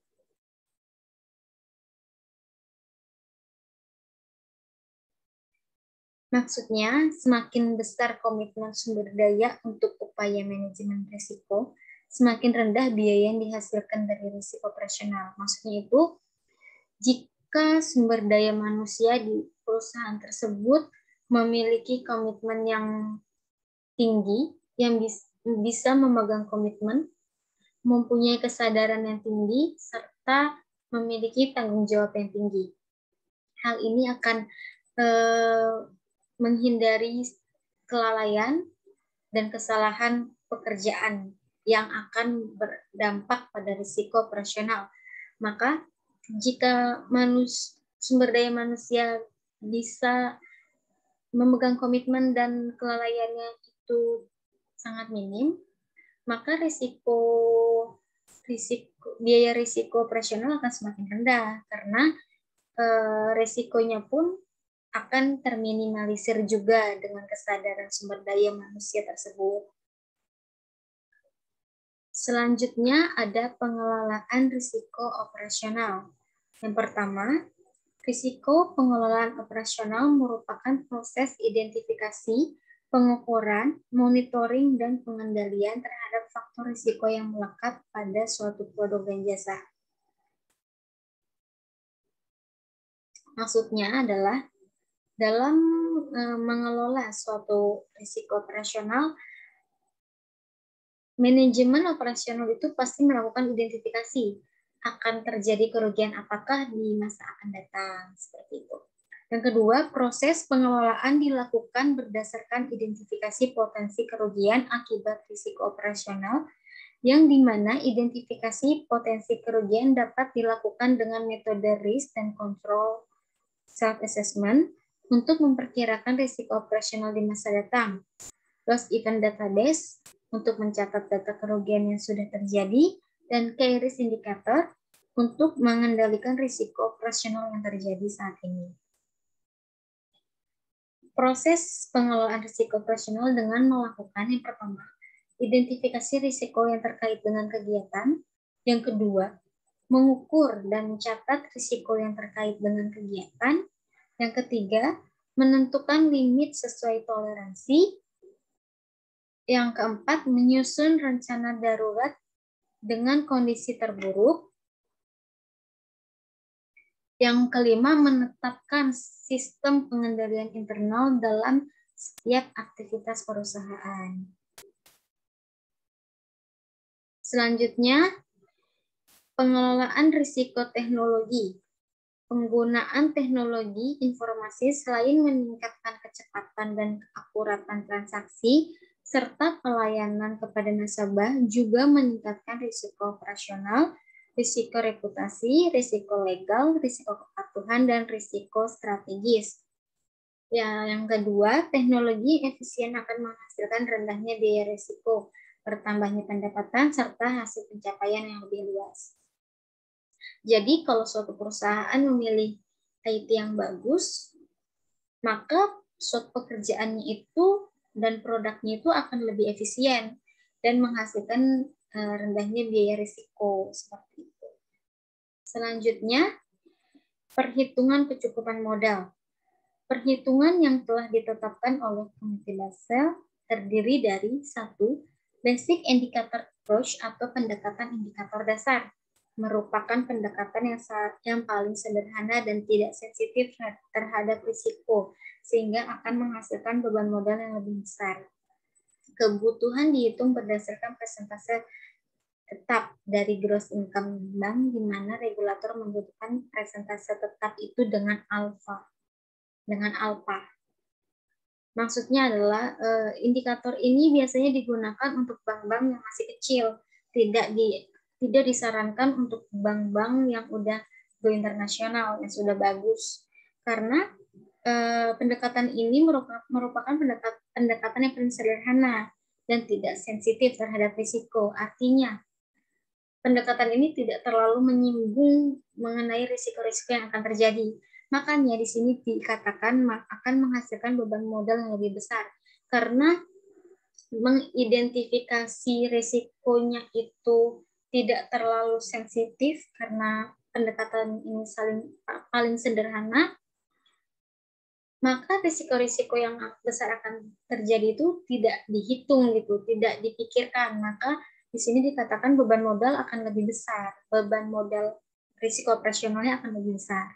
Maksudnya, semakin besar komitmen sumber daya untuk upaya manajemen risiko, semakin rendah biaya yang dihasilkan dari risiko operasional. Maksudnya itu, jika sumber daya manusia di perusahaan tersebut memiliki komitmen yang tinggi, yang bisa memegang komitmen, mempunyai kesadaran yang tinggi, serta memiliki tanggung jawab yang tinggi. Hal ini akan eh, menghindari kelalaian dan kesalahan pekerjaan yang akan berdampak pada risiko operasional. Maka jika manus, sumber daya manusia bisa memegang komitmen dan kelalaiannya itu sangat minim, maka risiko risiko biaya risiko operasional akan semakin rendah karena eh, risikonya pun akan terminimalisir juga dengan kesadaran sumber daya manusia tersebut. Selanjutnya ada pengelolaan risiko operasional. Yang pertama, risiko pengelolaan operasional merupakan proses identifikasi, pengukuran, monitoring, dan pengendalian terhadap faktor risiko yang melekat pada suatu produk dan jasa. Maksudnya adalah dalam e, mengelola suatu risiko operasional, manajemen operasional itu pasti melakukan identifikasi akan terjadi kerugian apakah di masa akan datang, seperti itu. Yang kedua, proses pengelolaan dilakukan berdasarkan identifikasi potensi kerugian akibat risiko operasional, yang dimana identifikasi potensi kerugian dapat dilakukan dengan metode risk dan control self-assessment untuk memperkirakan risiko operasional di masa datang. Loss event database untuk mencatat data kerugian yang sudah terjadi, dan key risk indicator untuk mengendalikan risiko operasional yang terjadi saat ini. Proses pengelolaan risiko operasional dengan melakukan yang pertama, identifikasi risiko yang terkait dengan kegiatan. Yang kedua, mengukur dan mencatat risiko yang terkait dengan kegiatan. Yang ketiga, menentukan limit sesuai toleransi. Yang keempat, menyusun rencana darurat dengan kondisi terburuk. Yang kelima, menetapkan sistem pengendalian internal dalam setiap aktivitas perusahaan. Selanjutnya, pengelolaan risiko teknologi. Penggunaan teknologi informasi selain meningkatkan kecepatan dan keakuratan transaksi, serta pelayanan kepada nasabah juga meningkatkan risiko operasional, risiko reputasi, risiko legal, risiko kepatuhan, dan risiko strategis. Ya, yang kedua, teknologi efisien akan menghasilkan rendahnya biaya risiko, bertambahnya pendapatan, serta hasil pencapaian yang lebih luas. Jadi, kalau suatu perusahaan memilih I T yang bagus, maka suatu pekerjaannya itu dan produknya itu akan lebih efisien dan menghasilkan uh, rendahnya biaya risiko seperti itu. Selanjutnya, perhitungan kecukupan modal. Perhitungan yang telah ditetapkan oleh Komite Basel terdiri dari satu, Basic Indicator Approach atau pendekatan indikator dasar, merupakan pendekatan yang yang paling sederhana dan tidak sensitif terhadap risiko, sehingga akan menghasilkan beban modal yang lebih besar. Kebutuhan dihitung berdasarkan persentase tetap dari gross income bank, di mana regulator membutuhkan persentase tetap itu dengan alfa. Dengan alfa. Maksudnya adalah eh, indikator ini biasanya digunakan untuk bank-bank yang masih kecil, tidak di tidak disarankan untuk bank-bank yang udah go internasional yang sudah bagus, karena eh, pendekatan ini merupakan, merupakan pendekat, pendekatan yang paling sederhana dan tidak sensitif terhadap risiko. Artinya pendekatan ini tidak terlalu menyinggung mengenai risiko-risiko yang akan terjadi. Makanya di sini dikatakan akan menghasilkan beban modal yang lebih besar karena mengidentifikasi risikonya itu tidak terlalu sensitif karena pendekatan ini saling paling sederhana, maka risiko-risiko yang besar akan terjadi itu tidak dihitung gitu, tidak dipikirkan. Maka di sini dikatakan beban modal akan lebih besar, beban modal risiko operasionalnya akan lebih besar.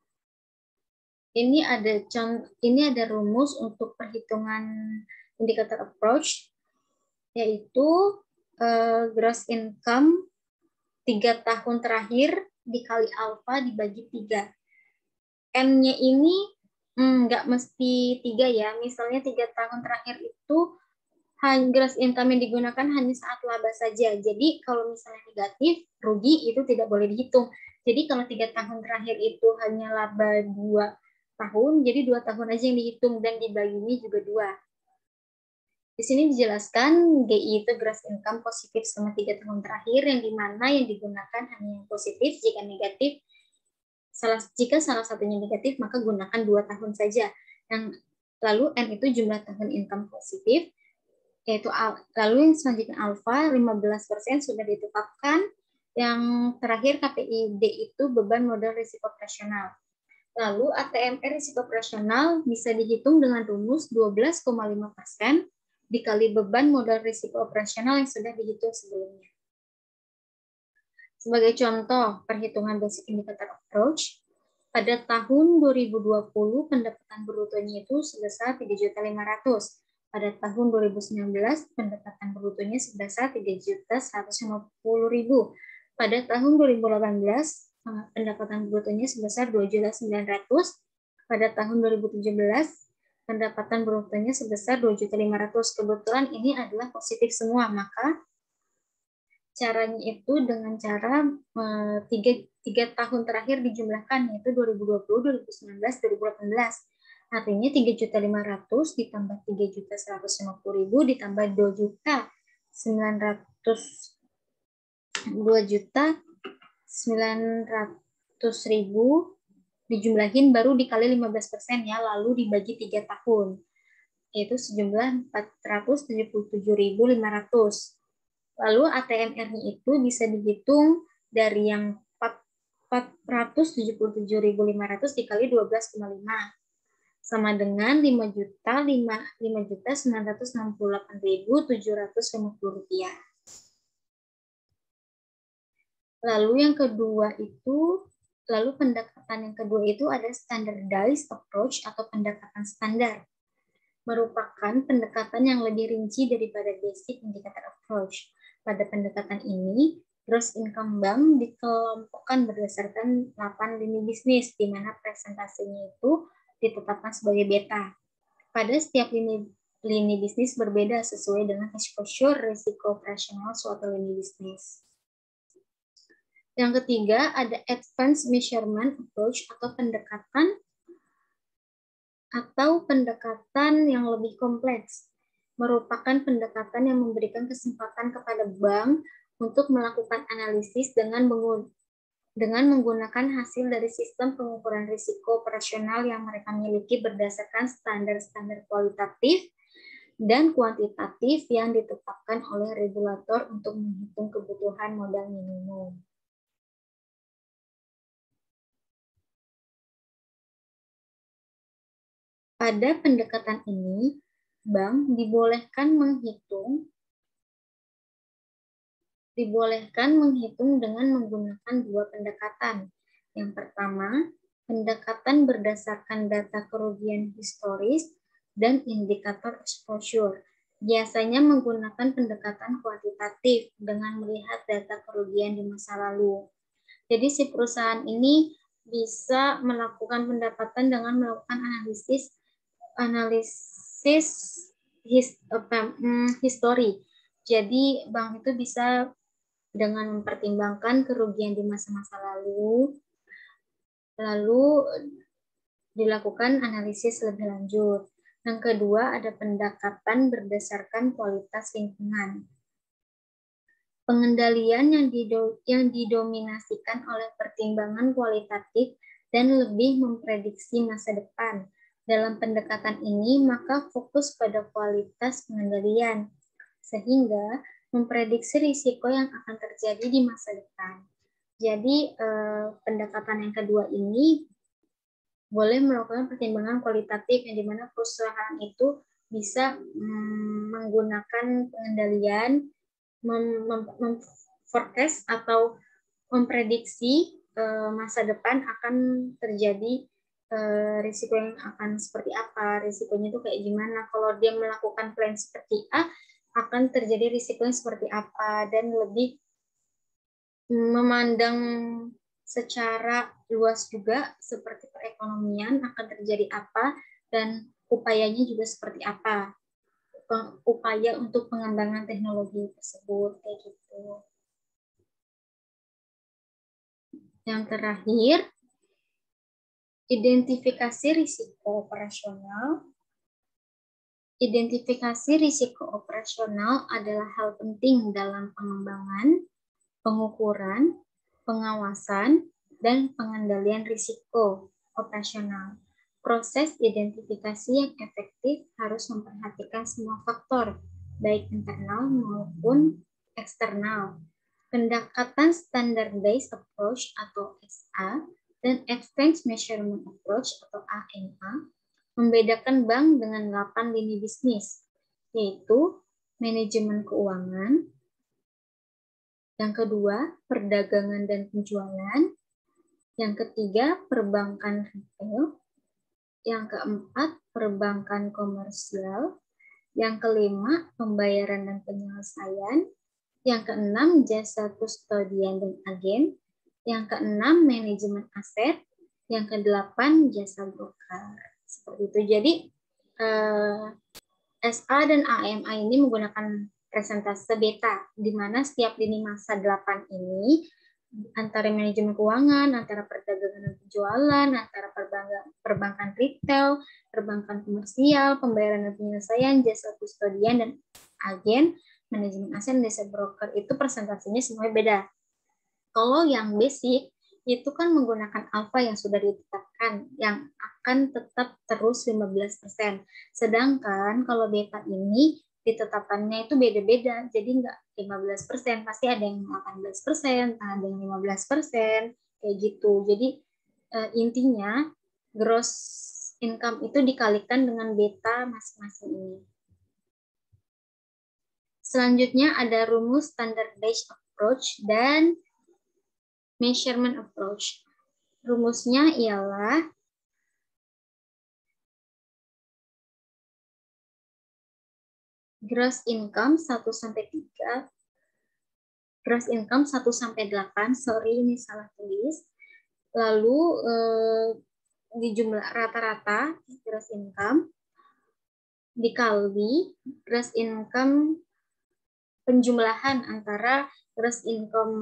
Ini ada ini ada rumus untuk perhitungan indikator approach, yaitu uh, gross income tiga tahun terakhir dikali alfa dibagi tiga. N-nya ini nggak hmm, mesti tiga ya, misalnya tiga tahun terakhir itu gross income yang digunakan hanya saat laba saja. Jadi kalau misalnya negatif, rugi itu tidak boleh dihitung. Jadi kalau tiga tahun terakhir itu hanya laba dua tahun, jadi dua tahun aja yang dihitung dan dibaginya juga dua. Di sini dijelaskan G I itu gross income positif selama tiga tahun terakhir, yang dimana yang digunakan hanya yang positif. Jika negatif, salah jika salah satunya negatif, maka gunakan dua tahun saja. Yang lalu N itu jumlah tahun income positif, yaitu lalu yang selanjutnya alfa lima belas persen sudah ditetapkan. Yang terakhir K P I D itu beban modal risiko operasional. Lalu A T M R risiko operasional bisa dihitung dengan rumus dua belas koma lima persen dikali beban modal risiko operasional yang sudah dihitung sebelumnya. Sebagai contoh perhitungan basic indicator approach, pada tahun dua ribu dua puluh pendapatan brutonya itu sebesar tiga juta lima ratus ribu. Pada tahun dua ribu sembilan belas pendapatan brutonya sebesar tiga juta seratus lima puluh ribu. Pada tahun dua ribu delapan belas pendapatan brutonya sebesar dua juta sembilan ratus ribu. Pada tahun dua ribu tujuh belas pendapatan brutonya sebesar dua juta lima ratus ribu. Kebetulan ini adalah positif semua, maka caranya itu dengan cara tiga, tiga tahun terakhir dijumlahkan, yaitu dua ribu dua puluh, dua ribu sembilan belas, dua ribu delapan belas. Artinya tiga juta lima ratus ribu ditambah tiga juta seratus lima puluh ribu ditambah dua juta sembilan ratus dua juta sembilan ratus ribu dijumlahin baru dikali lima belas persen ya, lalu dibagi tiga tahun, yaitu sejumlah empat ratus tujuh puluh tujuh ribu lima ratus. Lalu A T M R-nya itu bisa dihitung dari yang empat ratus tujuh puluh tujuh ribu lima ratus dikali dua belas koma lima sama dengan lima juta sembilan ratus enam puluh delapan ribu tujuh ratus lima puluh rupiah. Lalu yang kedua itu, lalu pendekatan yang kedua itu ada standardized approach atau pendekatan standar. Merupakan pendekatan yang lebih rinci daripada basic indicator approach. Pada pendekatan ini, gross income bank dikelompokkan berdasarkan delapan lini bisnis, di mana presentasinya itu ditetapkan sebagai beta. Pada setiap lini lini bisnis berbeda sesuai dengan exposure risiko operasional suatu lini bisnis. Yang ketiga, ada advanced measurement approach atau pendekatan atau pendekatan yang lebih kompleks. Merupakan pendekatan yang memberikan kesempatan kepada bank untuk melakukan analisis dengan menggunakan dengan menggunakan hasil dari sistem pengukuran risiko operasional yang mereka miliki berdasarkan standar-standar kualitatif dan kuantitatif yang ditetapkan oleh regulator untuk menghitung kebutuhan modal minimum. Pada pendekatan ini, bank dibolehkan menghitung dibolehkan menghitung dengan menggunakan dua pendekatan. Yang pertama, pendekatan berdasarkan data kerugian historis dan indikator exposure. Biasanya menggunakan pendekatan kuantitatif dengan melihat data kerugian di masa lalu. Jadi si perusahaan ini bisa melakukan pendapatan dengan melakukan analisis analisis his, apa, histori. Jadi bank itu bisa dengan mempertimbangkan kerugian di masa-masa lalu, lalu dilakukan analisis lebih lanjut. Yang kedua, ada pendekatan berdasarkan kualitas lingkungan. Pengendalian yang, dido yang didominasikan oleh pertimbangan kualitatif dan lebih memprediksi masa depan. Dalam pendekatan ini, maka fokus pada kualitas pengendalian, sehingga memprediksi risiko yang akan terjadi di masa depan. Jadi eh, pendekatan yang kedua ini boleh melakukan pertimbangan kualitatif yang dimana perusahaan itu bisa mm, menggunakan pengendalian, mem-forecast mem atau memprediksi eh, masa depan akan terjadi eh, risiko yang akan seperti apa, risikonya itu kayak gimana. Kalau dia melakukan plan seperti A, akan terjadi risikonya seperti apa, dan lebih memandang secara luas juga seperti perekonomian akan terjadi apa dan upayanya juga seperti apa, upaya untuk pengembangan teknologi tersebut kayak gitu. Yang terakhir, identifikasi risiko operasional. Identifikasi risiko operasional adalah hal penting dalam pengembangan, pengukuran, pengawasan, dan pengendalian risiko operasional. Proses identifikasi yang efektif harus memperhatikan semua faktor, baik internal maupun eksternal. Pendekatan Standardized Approach atau S A dan Advanced Measurement Approach atau A M A membedakan bank dengan delapan lini bisnis, yaitu manajemen keuangan, yang kedua, perdagangan dan penjualan, yang ketiga, perbankan retail, yang keempat, perbankan komersial, yang kelima, pembayaran dan penyelesaian, yang keenam, jasa kustodian dan agen, yang keenam, manajemen aset, yang kedelapan, jasa broker. Seperti itu. Jadi eh, S A dan A M A ini menggunakan presentase beta, di mana setiap lini masa delapan ini antara manajemen keuangan, antara perdagangan dan penjualan, antara perbankan, perbankan retail, perbankan komersial, pembayaran dan penyelesaian, jasa kustodian dan agen, manajemen aset, dan jasa broker itu presentasinya semuanya beda. Kalau yang basic itu kan menggunakan alfa yang sudah ditetapkan, yang akan tetap terus lima belas persen. Sedangkan kalau beta ini ditetapkannya itu beda-beda, jadi nggak lima belas persen, pasti ada yang delapan belas persen, ada yang lima belas persen, kayak gitu. Jadi uh, intinya gross income itu dikalikan dengan beta masing-masing ini. Selanjutnya ada rumus standardized approach dan measurement approach. Rumusnya ialah gross income satu sampai tiga, gross income satu sampai delapan, sorry ini salah tulis. Lalu eh, di jumlah rata-rata gross income dikali gross income penjumlahan antara gross income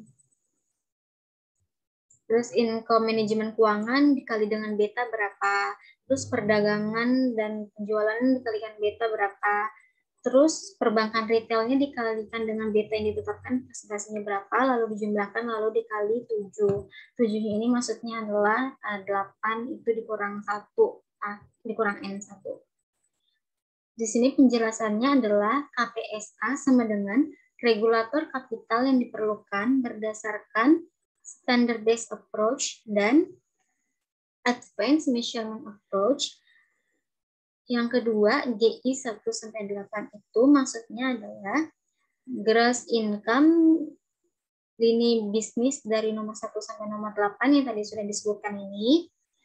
gross income manajemen keuangan dikali dengan beta berapa, terus perdagangan dan penjualan dikalikan beta berapa, terus perbankan retailnya dikalikan dengan beta yang ditetapkan presentasinya berapa, lalu dijumlahkan lalu dikali tujuh. tujuh ini maksudnya adalah delapan itu dikurang satu, dikurang N satu. Di sini penjelasannya adalah K P S A sama dengan regulator kapital yang diperlukan berdasarkan standardized approach dan advanced measurement approach. Yang kedua, G I satu sampai delapan itu maksudnya adalah gross income lini bisnis dari nomor satu sampai nomor delapan yang tadi sudah disebutkan ini.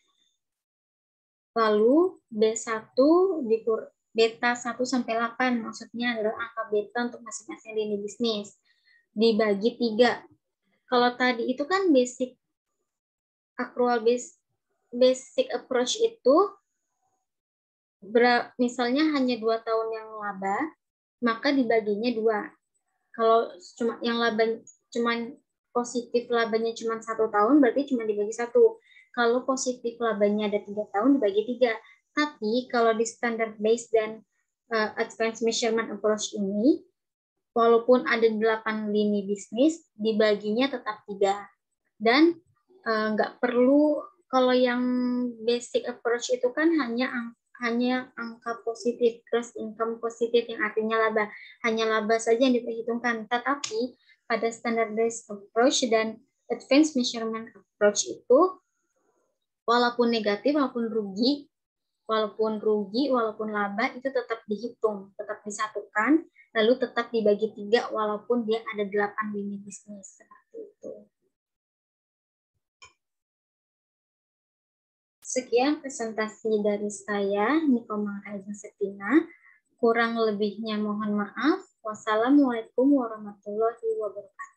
Lalu B satu dikur beta satu sampai delapan maksudnya adalah angka beta untuk masing-masing lini bisnis. Dibagi tiga. Kalau tadi itu kan basic accrual base, basic approach itu misalnya hanya dua tahun yang laba, maka dibaginya dua. Kalau cuma yang laba cuma positif labanya cuma satu tahun, berarti cuma dibagi satu. Kalau positif labanya ada tiga tahun, dibagi tiga. Tapi kalau di standard base dan uh, advanced measurement approach ini, walaupun ada delapan lini bisnis, dibaginya tetap tiga. Dan nggak uh, perlu, kalau yang basic approach itu kan hanya angka hanya angka positif, gross income positif yang artinya laba. Hanya laba saja yang diperhitungkan. Tetapi pada standardized approach dan advanced measurement approach itu, walaupun negatif, walaupun rugi, walaupun rugi, walaupun laba, itu tetap dihitung, tetap disatukan, lalu tetap dibagi tiga walaupun dia ada delapan lini bisnis. Seperti itu. Sekian presentasi dari saya, Niko Mangkaijeng Septina. Kurang lebihnya mohon maaf. Wassalamualaikum warahmatullahi wabarakatuh.